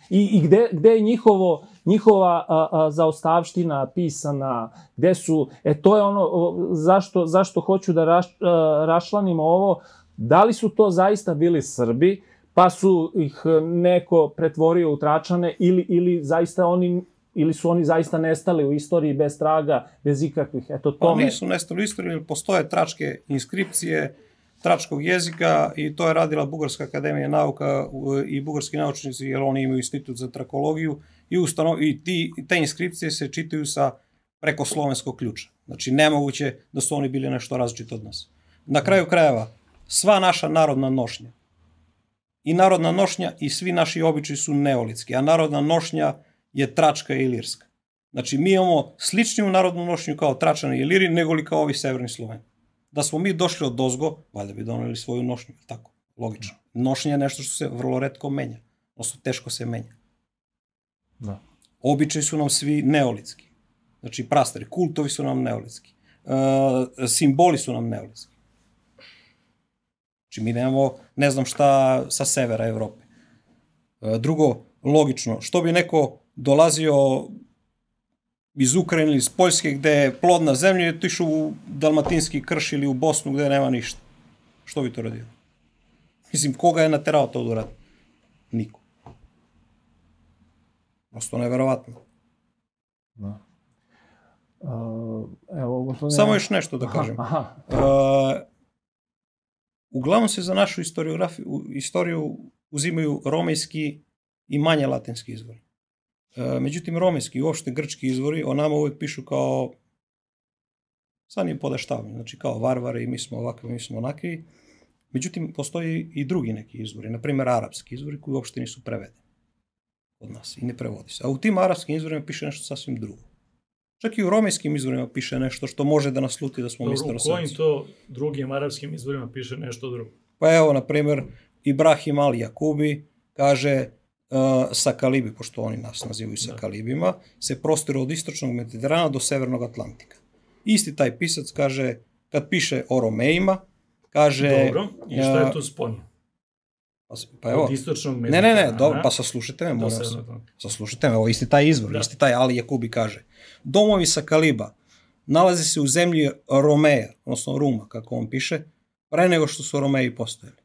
I, i gde, gde je njihovo, njihova a, a, zaostavština pisana, gde su, e to je ono, o, zašto, zašto hoću da raš, a, rašlanimo ovo, da li su to zaista bili Srbi, pa su ih neko pretvorio u Tračane, ili, ili zaista oni, ili su oni zaista nestali u istoriji bez traga, bez ikakvih, eto tome. Pa nisu nestali u istoriji, jer postoje tračke inskripcije, tračkog jezika i to je radila Bugarska akademija nauka i bugarski naučnici, jer oni imaju institut za trakologiju i, ustanov, i ti, te inskripcije se čitaju sa preko slovenskog ključa. Znači, nemoguće da su oni bili nešto različito od nas. Na kraju krajeva, sva naša narodna nošnja i narodna nošnja i svi naši običaji su neolitski, a narodna nošnja je tračka i ilirska. Znači, mi imamo sličniju narodnu nošnju kao Tračani i Iliri, nego li kao ovi severni Sloveni. Da smo mi došli od ozgo, valjda bi doneli svoju nošnju, tako, logično. Nošnja je nešto što se vrlo retko menja, odnosno teško se menja. Da. Običaji su nam svi neolitski. Znači, prastari, kultovi su nam neolitski. Uh, simboli su nam neolitski. Znači, mi nemamo, ne znam šta, sa severa Evrope. Uh, drugo, logično, što bi neko dolazio iz Ukrajine ili iz Poljske, gde je plodna zemlja, i išao u Dalmatinski krš ili u Bosnu, gde nema ništa. Što bi to radio? Mislim, koga je naterao to da uradi? Niko. Prosto neverovatno. Da. Uh, evo, gospodine... Samo još nešto da aha, kažem. Aha. Uh, uglavnom se za našu istoriju uzimaju romejski i manje latinski izvori. Međutim, romejski i uopšte grčki izvori o nama uvijek pišu kao sad nije podaštavanje, znači kao varvari i mi smo ovakvi, mi smo onakvi. Međutim, postoji i drugi neki izvori, na primjer arapski izvori koji uopšte nisu prevedeni od nas i ne prevodi se. A u tim arapskim izvorima piše nešto sasvim drugo. Čak i u romejskim izvorima piše nešto što može da nas sluti da smo mi starosrpci. U kojim to drugim arapskim izvorima piše nešto drugo? Pa evo, na primjer, Ibrahim al-Jakubi kaže uh, Sakalibi, pošto oni nas nazivaju Sakalibima, se prostiru od istočnog Mediterana do severnog Atlantika. Isti taj pisac kaže, kad piše o Romejima, kaže... Dobro, i šta je tu spolnje? Pa, pa evo, od istočnog ne, ne, ne, dobro, pa saslušajte me, molim vas. Saslušajte me, ovo isti taj izvor, da. Isti taj Ali Jakubi kaže. Domovi Sakaliba nalaze se u zemlji Romeja, odnosno Ruma, kako on piše, pre nego što su Romeji postojali.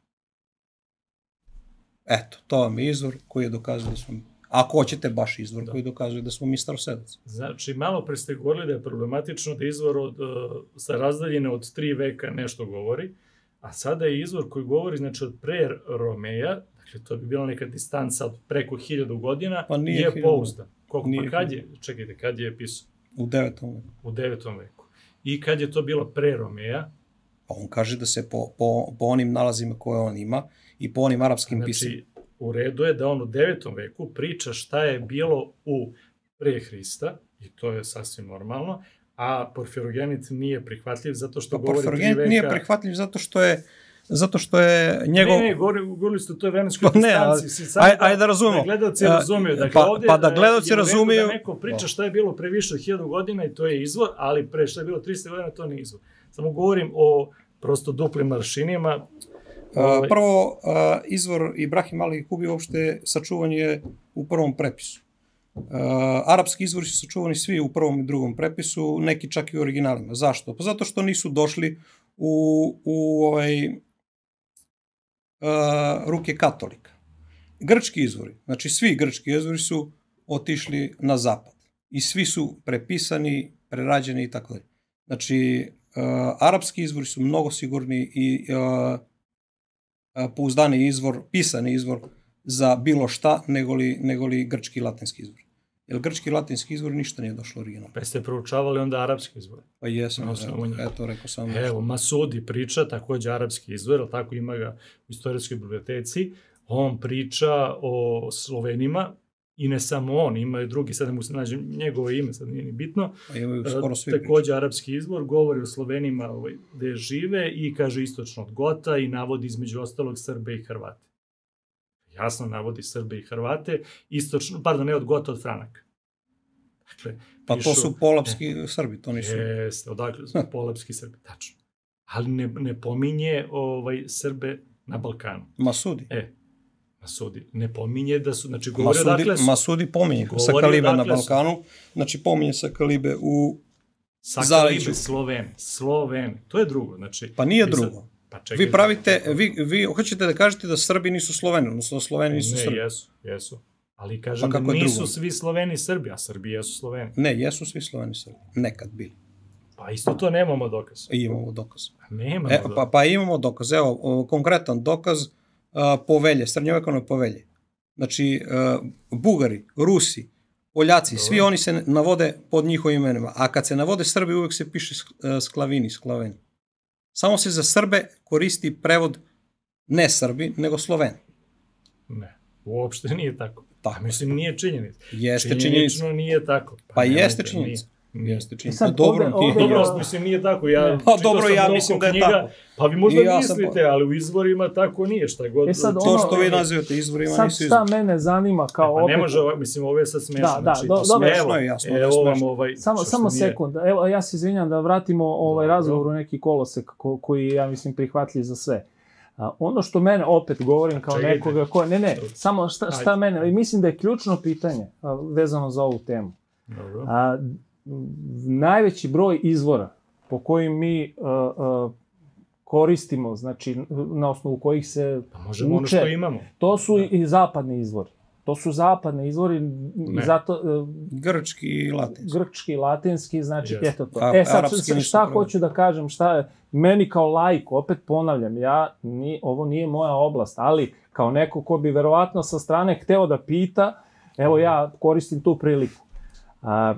Eto, to vam je izvor koji je dokazao da smo, ako hoćete baš izvor da. Koji dokazuje da smo mi starosedaci. Znači, malo pre ste govorili da je problematično da izvor od, sa razdaljine od tri veka nešto govori, a sada je izvor koji govori, znači, od pre Romeja, dakle, to bi bila neka distanca od preko hiljadu godina, pa je hiljadu. Pouzdan. Koliko, pa kad je, čekajte, kad je pisao? U devetom veku. U devetom veku. I kad je to bilo pre Romeja? Pa on kaže da se po, po, po onim nalazima koje on ima i po onim arapskim znači, pisanjima. Znači, u redu je da on u devetom veku priča šta je bilo u pre Hrista, i to je sasvim normalno, a Porfirogenit nije prihvatljiv zato što pa, govori tri veka... Porfirogenit nije prihvatljiv zato što je zato što je njegov... Ne, ne, govorili ste o toj vremenskoj pa, distanci. Ne, aj, aj da razumemo. Da gledalci razumiju. Dakle, pa, ovdje pa da gledalci razumiju... Da neko priča šta je bilo pre više od hiljadu godina i to je izvor, ali pre šta je bilo trista godina, to nije izvor. Samo govorim o prosto duplim maršinima. Uh, prvo, uh, izvor Ibrahim al-Jakubi uopšte sačuvan je u prvom prepisu. Uh, arapski izvori su sačuvani svi u prvom i drugom prepisu, neki čak i u originalima. Zašto? Pa zato što nisu došli u, u ovaj, uh, ruke katolika. Grčki izvori, znači svi grčki izvori su otišli na zapad i svi su prepisani, prerađeni i tako dalje. Znači, uh, arapski izvori su mnogo sigurni i uh, pouzdani izvor, pisani izvor za bilo šta, negoli, negoli grčki i latinski izvor. Jer grčki i latinski izvor ništa nije došlo originalno. Pa ste proučavali onda arapski izvor? Pa jesam, eto, eto rekao sam. Evo, Masudi priča, takođe arapski izvor, ali tako ima ga u istorijskoj biblioteci. On priča o Slovenima, i ne samo on, ima i drugi, sad ne mogu se nađe njegovo ime, sad nije ni bitno. A imaju skoro svi takođe priča. Arapski izvor govori o Slovenima ovaj, gde žive i kaže istočno od Gota i navodi između ostalog Srbe i Hrvate. Jasno navodi Srbe i Hrvate, istočno, pardon, ne od Gota, od Franaka. Dakle, pa pišu, to su polapski ne, Srbi, to nisu. Jeste, odakle su polapski Srbi, tačno. Ali ne, ne pominje ovaj, Srbe na Balkanu. Masudi. E, Masudi ne pominje da su, znači govori Masudi, odakle su. Masudi pominje Govori Sakalibe na odakle su. Balkanu, znači pominje Sakalibe u Sakalibe Zaleđu. Sloveni, Sloveni, to je drugo, znači. Pa nije vi sad- drugo. Pa čekaj, Vi pravite, vi, vi hoćete da kažete da Srbi nisu Sloveni, odnosno Sloveni nisu ne, Srbi. jesu, jesu. Ali kažem Pa da kako je nisu drugo? svi Sloveni Srbi, a Srbi jesu Sloveni. Ne, jesu svi Sloveni Srbi. Nekad bili. Pa isto to nemamo dokaz. I imamo dokaz. Nemamo E, dokaz. pa, pa imamo dokaz. Evo, o, konkretan dokaz a, povelje, srednjovekovne povelje. Znači, a, Bugari, Rusi, Poljaci, Dobro. svi oni se navode pod njihovim imenima. A kad se navode Srbi, uvek se piše sk- a, Sklavini, Sklaveni. Samo se za Srbe koristi prevod ne Srbi, nego Sloveni. Ne, uopšte nije tako. Tako. Pa mislim, nije činjenica. Jeste činjenica. Činjenično nije tako. Pa nemojte, jeste činjenica. nije. Nije. Jeste I činjenica. sad Dobro, ovde- nije. ovde- Dobro, Ja- mislim, nije tako. Ja, Pa čitao dobro, sam ja toliko mislim da je knjiga, tako. Pa vi možda I ja sam mislite, ali u izvorima tako nije, šta god. E sad To ono- što vi nazivate izvorima Sad nisu šta izvori. mene zanima E, kao pa ne opet... može, ovo- mislim, ovo je sad smešno. Da, da, znači, do- to dobro. sme- Smešno je, jasno da je Evo vam smešno. ovaj... Samo, što samo nije- sekund, evo ja se izvinjam da vratimo ovaj Dobro. razgovor u neki kolosek ko, koji je, ja mislim, prihvatljiv za sve. A, ono što mene, opet govorim kao Čekajte. nekoga ko... Ne, ne, samo šta, šta Ajde. mene... Mislim da je ključno pitanje a, vezano za ovu temu. Dobro. A, m, najveći broj izvora po kojim mi a, a, koristimo, znači na osnovu kojih se Pa možemo ono uče, što imamo. to su i zapadni izvori. To su zapadni izvori, i Ne. zato... a, Grčki i latinski. grčki, latinski, znači Jeste. eto to. A, E sad, arapski šta, nisu šta prevedeni. hoću da kažem, šta je, meni kao laik, opet ponavljam, ja, ni, ovo nije moja oblast, ali kao neko ko bi verovatno sa strane hteo da pita, evo ja koristim tu priliku. A,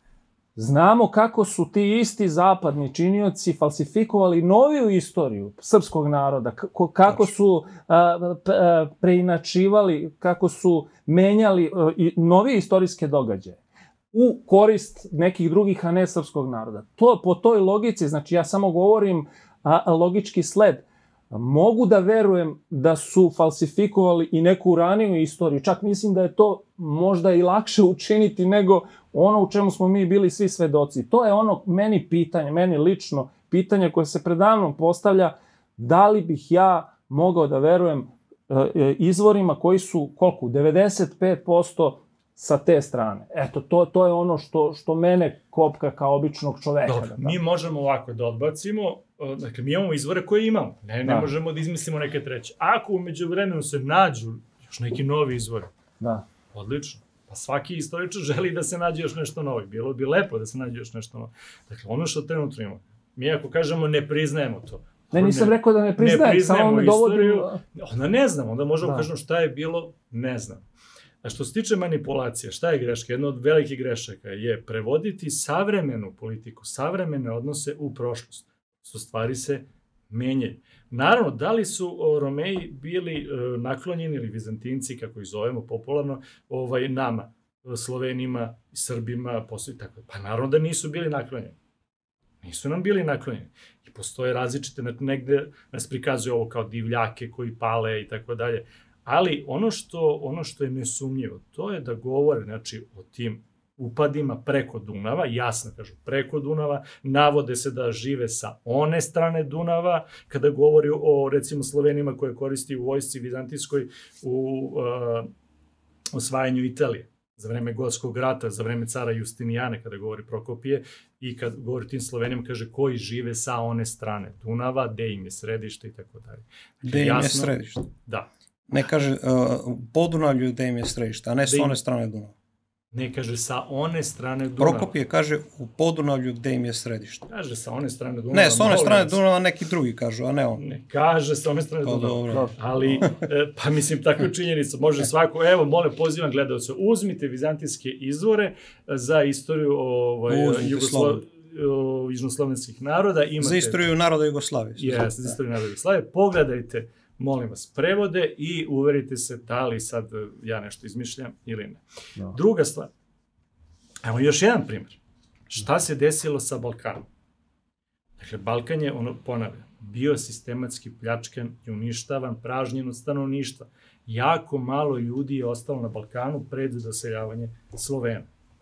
znamo kako su ti isti zapadni činioci falsifikovali noviju istoriju srpskog naroda, kako, kako su a, p- a, preinačivali, kako su menjali a, i novi istorijske događaje u korist nekih drugih, a ne srpskog naroda. To, po toj logici, znači ja samo govorim a, a, logički sled, mogu da verujem da su falsifikovali i neku raniju istoriju. Čak mislim da je to možda i lakše učiniti nego ono u čemu smo mi bili svi svedoci. To je ono meni pitanje, meni lično pitanje koje se predavnom postavlja, da li bih ja mogao da verujem e, izvorima koji su koliko? devedeset pet posto sa te strane. Eto, to, to je ono što, što mene kopka kao običnog čoveka. Dobro, da, mi možemo ovako da odbacimo, uh, dakle, mi imamo izvore koje imamo, ne, ne Da. možemo da izmislimo neke treće. Ako umeđu vremenu se nađu još neki novi izvori, da. odlično. Pa svaki istoričar želi da se nađe još nešto novo. Bilo bi lepo da se nađe još nešto novo. Dakle, ono što trenutno imamo, mi ako kažemo ne priznajemo to, Ne, nisam rekao da ne priznajem, priznajemo samo me dovodim... istoriju, onda ne znam, onda možemo Da. da kažemo šta je bilo, ne znam. A što se tiče manipulacije, šta je greška? Jedna od velikih grešaka je prevoditi savremenu politiku, savremene odnose u prošlost. Su stvari se menjaju. Naravno, da li su o, Romeji bili e, naklonjeni ili Vizantinci, kako ih zovemo popularno, ovaj, nama, Slovenima, Srbima, posle, tako, pa naravno da nisu bili naklonjeni. Nisu nam bili naklonjeni. I postoje različite, negde nas prikazuje ovo kao divljake koji pale i tako dalje. Ali ono što, ono što je nesumnjivo, to je da govore, znači, o tim upadima preko Dunava, jasno kažu preko Dunava, navode se da žive sa one strane Dunava, kada govori o, recimo, Slovenima koje koristi u vojsci vizantijskoj u uh, osvajanju Italije, za vreme Gotskog rata, za vreme cara Justinijane, kada govori Prokopije, i kad govori tim Slovenima, kaže koji žive sa one strane Dunava, gde im je središte i tako dalje. Gde im je središte. Da. Ne kaže uh, po Dunavlju gde im je središte, a ne sa im- one strane Dunava. Ne, kaže sa one strane Dunava. Prokopije kaže u Podunavlju gde im je središte. Kaže sa one strane Dunava. Ne, sa one molim strane vas. Dunava neki drugi kažu, a ne on. Ne, kaže sa one strane Pa Dunava. dobro. Dobro. Ali, e, pa mislim, tako je činjenica. Može svako, evo, molim, pozivam gledalce, uzmite vizantijske izvore za istoriju ovaj, Uzmite Jugoslo... slobodno. o, južnoslovenskih naroda. Imate, Za istoriju naroda Jugoslavije. Jes, za istoriju naroda Jugoslavije. Pogledajte, molim vas, prevode i uverite se da li sad e, ja nešto izmišljam ili ne. Da. Druga stvar, evo još jedan primjer. Šta se desilo sa Balkanom? Dakle, Balkan je, ono, ponavljam, bio sistematski pljačkan i uništavan, pražnjen od stanovništva. Jako malo ljudi je ostalo na Balkanu pred doseljavanje Slovena.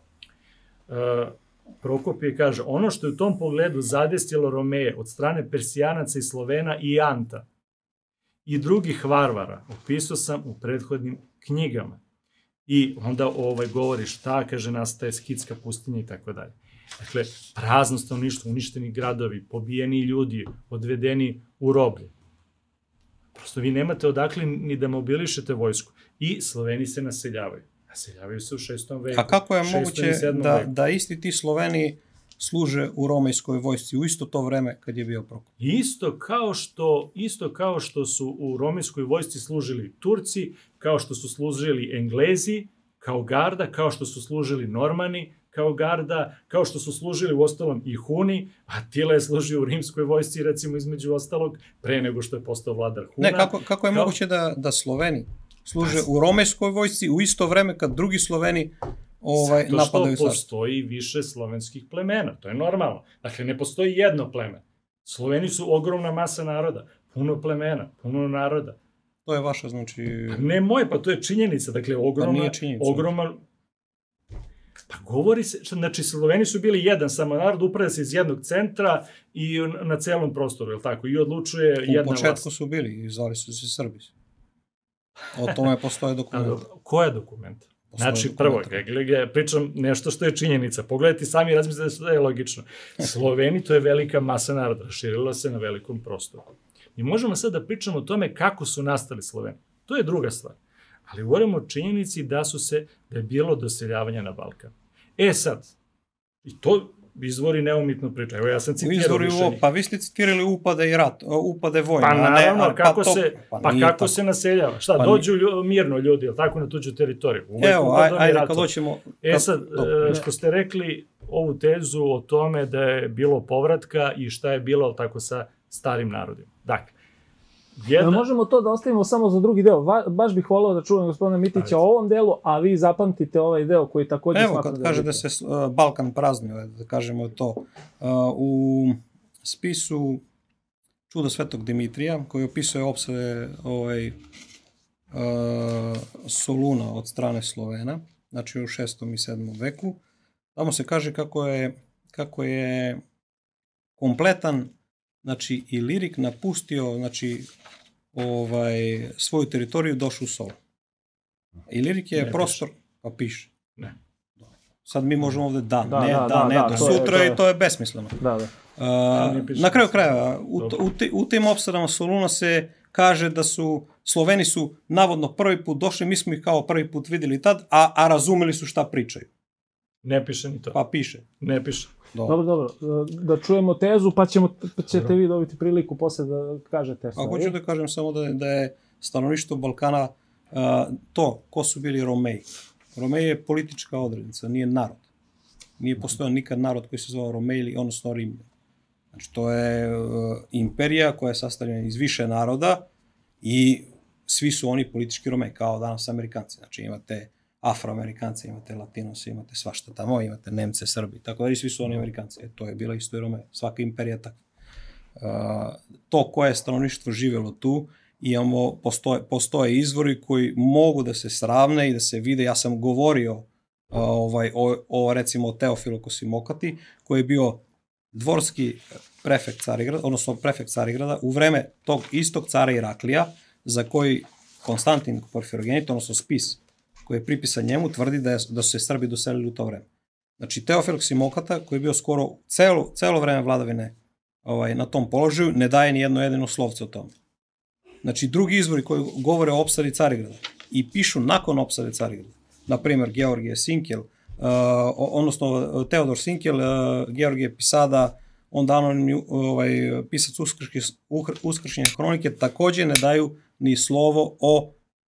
E, Prokopije kaže, ono što je u tom pogledu zadesilo Romeje od strane Persijanaca i Slovena i Anta i drugih varvara opisao sam u prethodnim knjigama. I onda ovaj, govori šta, kaže, nastaje skitska pustinja i tako dalje. Dakle, prazno stanovništvo, uništeni gradovi, pobijeni ljudi, odvedeni u roblje. Prosto vi nemate odakle ni da mobilišete vojsku. I Sloveni se naseljavaju. Naseljavaju se u šestom veku. A kako je moguće da, da isti ti Sloveni služe u romejskoj vojsci u isto to vreme kad je bio Prokop? Isto kao što, isto kao što su u romejskoj vojsci služili Turci, kao što su služili Englezi, kao garda, kao što su služili Normani, kao garda, kao što su služili u ostalom i Huni, a Tila je služio u rimskoj vojsci, recimo između ostalog, pre nego što je postao vladar Huna. Ne, kako, kako je kao... moguće da, da Sloveni služe u romejskoj vojsci u isto vreme kad drugi Sloveni ovaj, napadaju carstvo? Zato što postoji više slovenskih plemena, to je normalno. Dakle, ne postoji jedno pleme. Sloveni su ogromna masa naroda, puno plemena, puno naroda. To je vaša, znači... Pa ne moje, pa to je činjenica, dakle, ogromna... Pa nije činjenica. Ogromna... Pa govori se, znači Sloveni su bili jedan samo narod, upravlja se iz jednog centra i na celom prostoru, je li tako? I odlučuje jedna vlast. U početku su bili i zvali su se Srbi. O tome postoje dokumenta. Koja dokumenta? Znači, prvo, pričam nešto što je činjenica. Pogledajte sami i razmislite da je logično. Sloveni, to je velika masa naroda, širila se na velikom prostoru. Mi možemo sad da pričamo o tome kako su nastali Sloveni. To je druga stvar. Ali govorimo o činjenici da su se, da je bilo doseljavanja na Balkan. E sad, i to izvori neumitno priča. Evo ja sam citirao više njih. Pa vi ste citirali upade i rat, upade vojne. Pa naravno, ne, kako, pa to, se, pa pa kako se naseljava? Šta, pa dođu lju, mirno ljudi, ili tako, na tuđu teritoriju? Uvijek Evo, aj, ajde kad doćemo... E sad, kad, što ste rekli ovu tezu o tome da je bilo povratka i šta je bilo tako sa starim narodima. Dakle, Jedna... Možemo to da ostavimo samo za drugi deo. Va, baš bih voleo da čujem gospodina Mitića o ovom delu, a vi zapamtite ovaj deo koji takođe smatram da je... Evo, kad kaže da se uh, Balkan praznio, da kažemo to, uh, u spisu Čuda svetog Dimitrija, koji opisuje opsade ovaj, uh, Soluna od strane Slovena, znači u šestom i sedmom veku, tamo se kaže kako je, kako je kompletan, znači, Ilirik napustio, znači, ovaj, svoju teritoriju, došao u Solun. Ilirik je ne prostor, piše. Pa piše. Ne. Sad mi možemo ovde da, da ne, da, da, da, ne, da, do to sutra je, to i to je besmisleno. Da, da. Uh, na kraju krajeva, u, u, te, u tim opsadama Soluna se kaže da su, Sloveni su navodno prvi put došli, mi smo ih kao prvi put videli tad, a, a razumeli su šta pričaju. Ne piše ni to. Pa piše. Ne piše. Dobro, dobro. Da čujemo tezu, pa, ćemo, pa ćete vi dobiti priliku posle da kažete. A hoću da kažem samo da, da je stanovništvo Balkana uh, to, ko su bili Romeji. Romeji je politička odrednica, nije narod. Nije postojao nikad narod koji se zvao Romeji, odnosno Rimljani. Znači, to je uh, imperija koja je sastavljena iz više naroda i svi su oni politički Romeji, kao danas Amerikanci. Znači, imate Afroamerikanci, imate Latinosi, imate svašta tamo, imate Nemce, Srbi, tako da i svi su oni Amerikanci. E, to je bila isto i Romeja. Svaka imperija takva. Uh, to koje je stanovništvo živjelo tu, imamo, postoje, postoje izvori koji mogu da se sravne i da se vide. Ja sam govorio uh, ovaj, o, o, recimo, o Teofilu Kosimokati, koji je bio dvorski prefekt Carigrada, odnosno prefekt Carigrada, u vreme tog istog cara Iraklija, za koji Konstantin Porfirogenit, odnosno spis koji je pripisan njemu, tvrdi da, je, da su se Srbi doselili u to vreme. Znači, Teofil Ksimokata, koji je bio skoro celo, celo vreme vladavine ovaj, na tom položaju, ne daje ni jedno jedino slovce o tome. Znači, drugi izvori koji govore o opsadi Carigrada i pišu nakon opsade Carigrada, na primjer, Georgije Sinkel, uh, odnosno Teodor Sinkel, uh, Georgije Pisada, onda anonimni ovaj, pisac Uskršnje hronike, takođe ne daju ni slovo o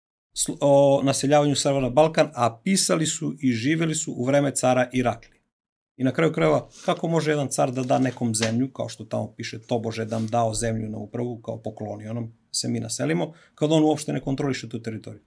o naseljavanju Srba na Balkan, a pisali su i živeli su u vreme cara Iraklija. I na kraju krajeva, kako može jedan car da da nekom zemlju, kao što tamo piše, tobože da nam dao zemlju na upravu, kao poklonio nam, se mi naselimo, kad on uopšte ne kontroliše tu teritoriju.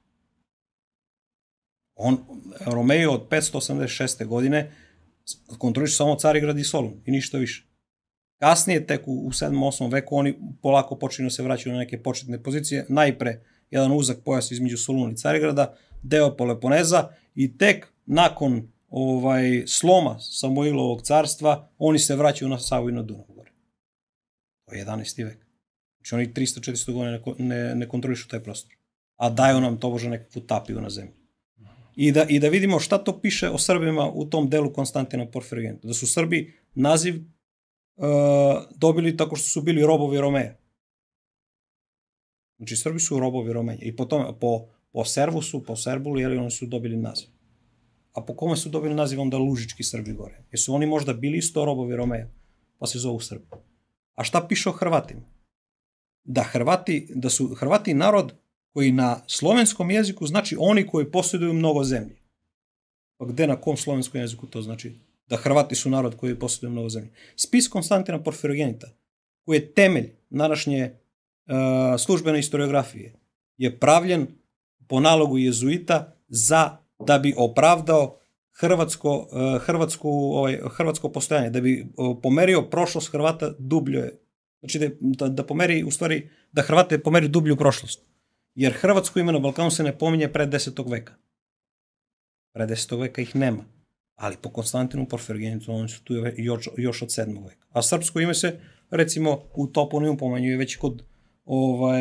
On, Romeji od petsto osamdeset šeste. godine kontroliše samo Carigrad i Solun i ništa više. Kasnije, tek u, u sedmom osmom veku, oni polako počinju se vraćaju na neke početne pozicije, najpre jedan uzak pojas između Soluna i Carigrada, deo Peloponeza i tek nakon ovaj, sloma Samoilovog carstva oni se vraćaju na Savu i na Dunav gore. To je jedanaesti vek. Znači oni tristo do četiristo godina ne, ne kontrolišu taj prostor. A daju nam tobože nekakvu tapiju na zemlji. I da, I da vidimo šta to piše o Srbima u tom delu Konstantina Porfirogenitu. Da su Srbi naziv uh, dobili tako što su bili robovi Romeja. Znači Srbi su robovi Romeja. I po, tome, po, po Servusu, po Serbulu, jer oni su dobili naziv. A po kome su dobili naziv onda Lužički Srbi gore? Jer su oni možda bili isto robovi Romeja, pa se zovu Srbi. A šta piše o Hrvatima? Da, Hrvati, da su Hrvati narod koji na slovenskom jeziku znači oni koji posjeduju mnogo zemlje. Pa gde, na kom slovenskom jeziku to znači? Da Hrvati su narod koji posjeduju mnogo zemlje. Spis Konstantina Porfirogenita, koji je temelj današnje uh, službene historiografije, je pravljen po nalogu jezuita za da bi opravdao hrvatsko, uh, hrvatsku, ovaj, hrvatsko postojanje, da bi uh, pomerio prošlost Hrvata dublje. Znači da, da, da pomeri, u stvari, da Hrvate pomeri dublju prošlost. Jer hrvatsko ime na Balkanu se ne pominje pre desetog veka. Pre desetog veka ih nema. Ali po Konstantinu Porfirogenitu oni su tu još, još od sedmog veka. A srpsko ime se, recimo, u toponimu pomenjuje već kod ovaj,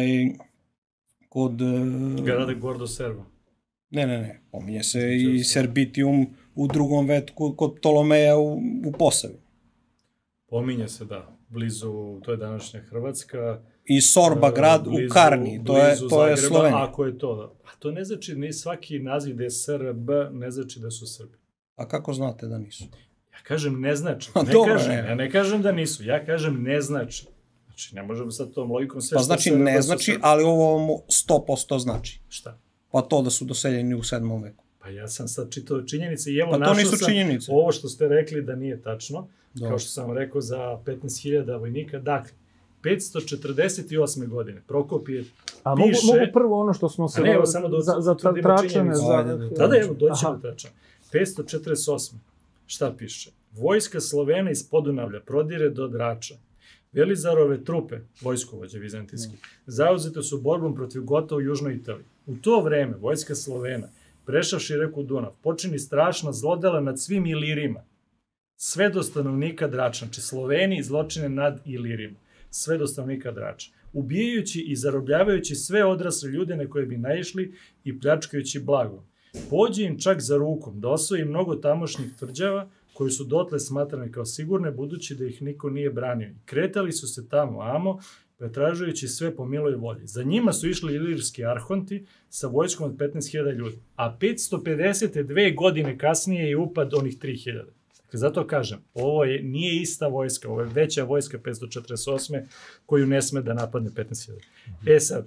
kod... Grada Gordo Serva. Ne, ne, ne. Pominje se i Serbitium u drugom veku kod Ptolomeja u, u Posavi. Pominje se, da. Blizu, to je današnja Hrvatska. I Sorba grad blizu, u Karni, to je, to je Slovenija. Ako je to, da. A to ne znači, ni svaki naziv da je S R B, ne znači da su Srbi. A kako znate da nisu? Ja kažem ne znači. Ne Dobro, kažem, ne. Ja ne kažem da nisu, ja kažem ne znači. Znači, ne možemo sad tom logikom sve pa što znači sve ne da znači, Srbi. ali ovo sto posto znači. Šta? Pa to da su doseljeni u sedmom veku. Pa ja sam sad čitao činjenice i evo pa to našao nisu sam činjenice. Ovo što ste rekli da nije tačno. Dobro. Kao što sam rekao za petnaest hiljada vojnika. Dakle, petsto četrdeset osme godine Prokopije A piše... mogu, mogu prvo ono što smo se... A ne, evo samo da za, za utvrdimo tračane, činjenicu. za... Da, da, evo, doći ćemo tračan. petsto četrdeset osme Šta piše? Vojska Slovena iz Podunavlja prodire do Drača. Velizarove trupe, vojskovođe vizantijski, zauzete su borbom protiv Gota u južnoj Italiji. U to vreme vojska Slovena, prešavši reku Dunav, počini strašna zlodela nad svim Ilirima, sve do stanovnika Drača, znači Sloveni zločine nad Ilirima, sve do stanovnika Drača, ubijajući i zarobljavajući sve odrasle ljude na koje bi naišli i pljačkajući blago. Pođe im čak za rukom da osvoji mnogo tamošnjih tvrđava koji su dotle smatrane kao sigurne, budući da ih niko nije branio. Kretali su se tamo amo, pretražujući sve po miloj volji. Za njima su išli ilirski arhonti sa vojskom od petnaest hiljada ljudi, a petsto pedeset dve godine kasnije je upad onih tri hiljade. Dakle, zato kažem, ovo je, nije ista vojska, ovo je veća vojska petsto četrdeset osme koju ne sme da napadne petnaest hiljada. E sad,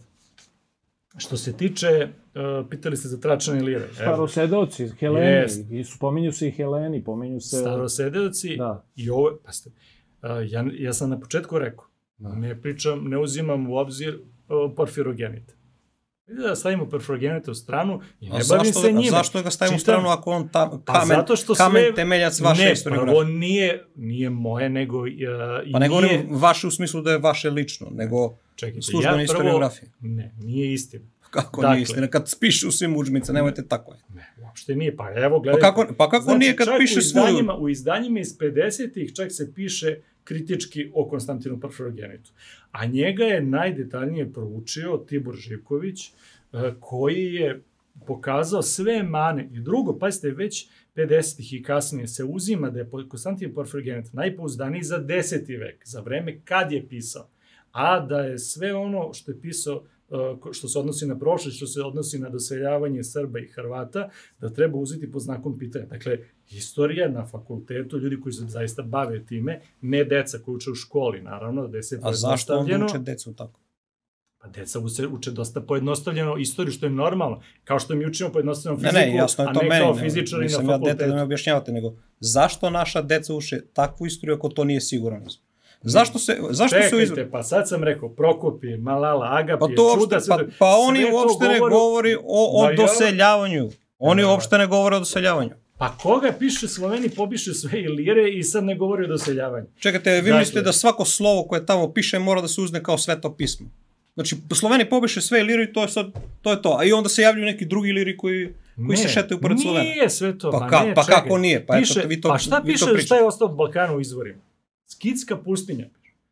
što se tiče, uh, pitali ste za Tračane Ilire. Starosedeoci, Heleni, yes. Pominju se i Heleni, pominju se... Starosedeoci da. I ovo, pa ste, uh, ja, ja sam na početku rekao, da. ne pričam, ne uzimam u obzir uh, Porfirogenita. Da stavimo Porfirogenita u stranu i ne a bavim se njime. A zašto ga stavimo u stranu ako on ta, kamen, pa zato što kamen sve, temeljac vaše ne, historiografije? Ne, prvo nije, nije moje, nego... Uh, pa ne nije... govorim vaše u smislu da je vaše lično, nego Čekajte, službena ja historiografija. Ne, nije istina. Kako dakle, nije istina? Kad spiše u svim udžbicama, nemojte tako. Ne, uopšte nije. Pa evo, gledajte. Pa kako, pa kako znači, nije kad piše svoju? U izdanjima iz pedesetih čak se piše kritički o Konstantinu Porfirogenitu. A njega je najdetaljnije proučio Tibor Živković, koji je pokazao sve mane. I drugo, pazite, već pedesetih i kasnije se uzima da je Konstantin Porfirogenit najpouzdaniji za deseti vek, za vreme kad je pisao. A da je sve ono što je pisao, što se odnosi na prošlost, što se odnosi na doseljavanje Srba i Hrvata, da treba uzeti pod znakom pitanja. Dakle, historija na fakultetu, ljudi koji se zaista bave time, ne deca koji uče u školi, naravno, da je se pojednostavljeno. A zašto onda uče decu tako? Pa deca uče, uče dosta pojednostavljeno istoriju, što je normalno. Kao što mi učimo pojednostavljeno fiziku, ne, ne, jasno je to a ne meni, kao fizičari na fakultetu. Nisam ja dete da me objašnjavate, nego zašto naša deca uče takvu istoriju ako to nije sigurno? Zašto se zašto Čekajte, su izvor... pa sad sam rekao Prokopije, Malala, Agapije, pa to uopšte, čuda... Pa, pa oni uopšte ne govori o, o da, doseljavanju. Oni uopšte ne govore o doseljavanju. Pa koga piše Sloveni, popiše sve Ilire i sad ne govori o doseljavanju. Čekajte, vi dakle, mislite da svako slovo koje tamo piše mora da se uzne kao sveto pismo? Znači, Sloveni popiše sve Ilire i to je sad, to je to. A i onda se javljaju neki drugi Iliri koji, koji ne, se šetaju pored Slovena. Nije sve to. Pa, ka, ne, pa kako nije? Pa, piše, eto, vi to, pa šta vi piše to šta je ostao u Balkanu u izvorima? Skitska pustinja.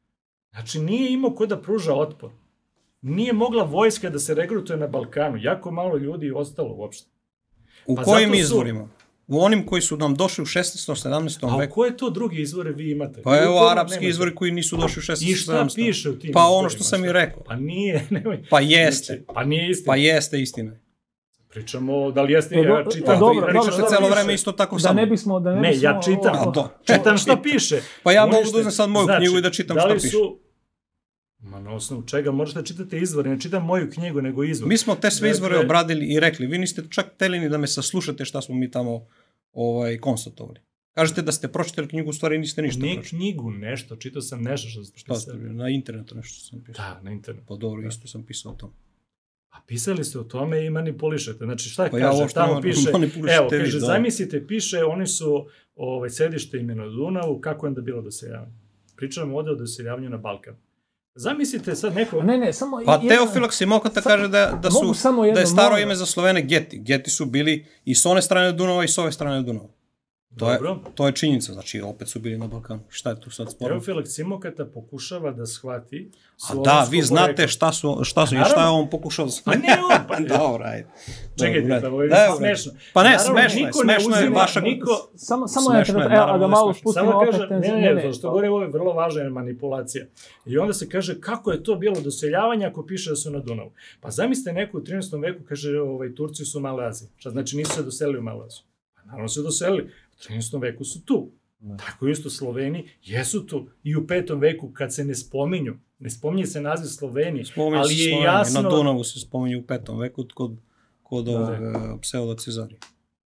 Znači, nije imao ko da pruža otpor. Nije mogla vojska da se regrutuje na Balkanu. Jako malo ljudi je ostalo uopšte. U Pa kojim zato su- izvorima? U onim koji su nam došli u šesnaestom sedamnaestom A veku. koje to drugi izvore vi imate? Pa Vi evo uporno arapski nemate. izvori koji nisu došli u I šesnaestom šta sedamnaestom. piše u tim Pa ono izvorima, što sam šta? i rekao. Pa nije, nemoj. Pa jeste. Znači, pa nije istina. Pa jeste istina. Pričamo, da li jeste, E, do- ja čitam. e, dobro, vi dobro, Pričate dobro, cijelo piše. vreme isto tako Da samo. ne bismo... Da ne, Ne, bismo, ja čitam. A, to. Čitam šta piše. Pa ja mogu Unište- da uzmem sad moju Znači, knjigu i da čitam da šta li piše. su- Ma na osnovu čega? Možete čitate izvore, ne čitam moju knjigu, nego izvor. Mi smo te sve izvore Dakle- obradili i rekli. Vi niste čak hteli ni da me saslušate šta smo mi tamo ovaj, konstatovali. Kažete da ste pročitali knjigu, u stvari niste ništa Ne pročitali. knjigu, nešto, čitao sam nešto što ste Šta ste, pisali. na internetu nešto sam pisao. Da, na internetu. Pa dobro, isto sam pisao o tom. A pisali ste o tome i manipulišete. Znači, šta Pa ja kaže? uopšte Tamo ne piše, manipulišete evo, vi, kaže, da. zamislite, piše, oni su ovaj, sedište ime na Dunavu, kako je onda bilo doseljavanje? Pričamo ovde o doseljavanju na Balkan. Zamislite sad neko... A ne, ne, samo... Pa jedna- Teofilak Simokata Samo- kaže da, da, mogu su, samo jedno, da je staro molim ime vas. za Slovene Geti. Geti su bili i s one strane Dunava i s ove strane Dunava. To je, Dobro. to je činjenica, znači opet su bili na Balkanu. Šta je tu sad sporno? Teofilak Simokata pokušava da shvati A da, vi slovensko znate poreklo. šta su, šta su i Naravno. šta je on pokušao da Pa ne on, pa Dobro, ajde. Čekajte, Dobro, pa ajde. ovo je Dobro. smešno. Pa ne, Naravno, smešno je, niko ne smešno je uzima- vaša... niko- Samo, samo Smešno ja je, trenutak, evo, naravno a da da je malo smešno. spustimo Samo opet kaže, tenziju. ne, ne, to što govori, ovo je vrlo važna manipulacija. I onda se kaže kako je to bilo doseljavanje ako piše da su na Dunavu. Pa zamislite neko u trinaestom veku kaže ovaj, Turci su u Maloj Aziji. Šta znači nisu se doselili u Maloj Aziju? Pa naravno su doselili. U trinaestom veku su tu. Tako isto Sloveni jesu tu. I u petom veku kad se ne spominju, ne spominje se naziv Slovenije, Spominju ali se je Sloveni, jasno... na Dunavu se spominju u petom veku kod, kod Da. ovog uh, pseudo Cezarija.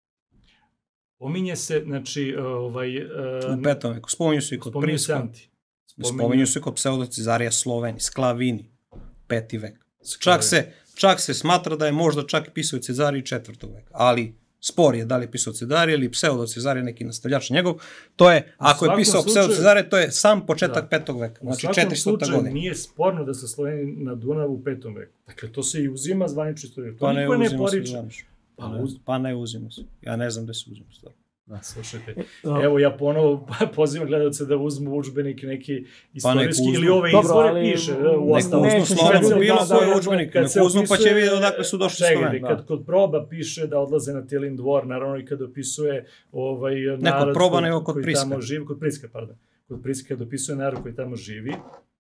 Pominje se, znači, ovaj... Uh, U petom veku. Spominju se i kod spominje se Priska. Anti. Spominju se kod pseudo Cezarija Sloveni, Sklavini, peti vek. Čak se, čak se smatra da je možda čak pisao Cezarij četvrtog veka, ali spor je da li je pisao Cezarij ili pseudo Cezarij, neki nastavljač njegov. To je, ako je svakom pisao slučaju- pseudo Cezarij, to je sam početak Da. petog veka, U znači svakom četiristo slučaju godina. nije sporno da se Sloveni na Dunavu u petom veku. Dakle, to se i uzima zvanično istoriju. To Pa ne niko ne uzimo se poriče. zvanično. Pa Pa ne, uz- pa ne uzimo se. Ja ne znam gde se uzimo stvarno. Da, slušajte. E, a- Evo ja ponovo pozivam gledalce da uzmu udžbenik neki istorijski uzmu. ili ove Dobro, izvore ali piše nek u ostalom. uzmu Kad slobodno se bilo opisuje- koji udžbenik, kad nek se uzmu pa će opisuje- vidjeti odakle su došli Čekajte, Sloveni. kad kod proba piše da odlaze na Tilin dvor, naravno i kad opisuje ovaj narod proba, koji- nego kod koji Priska. tamo živi, kod Priska, pardon. Kod Priska kad opisuje narod koji tamo živi,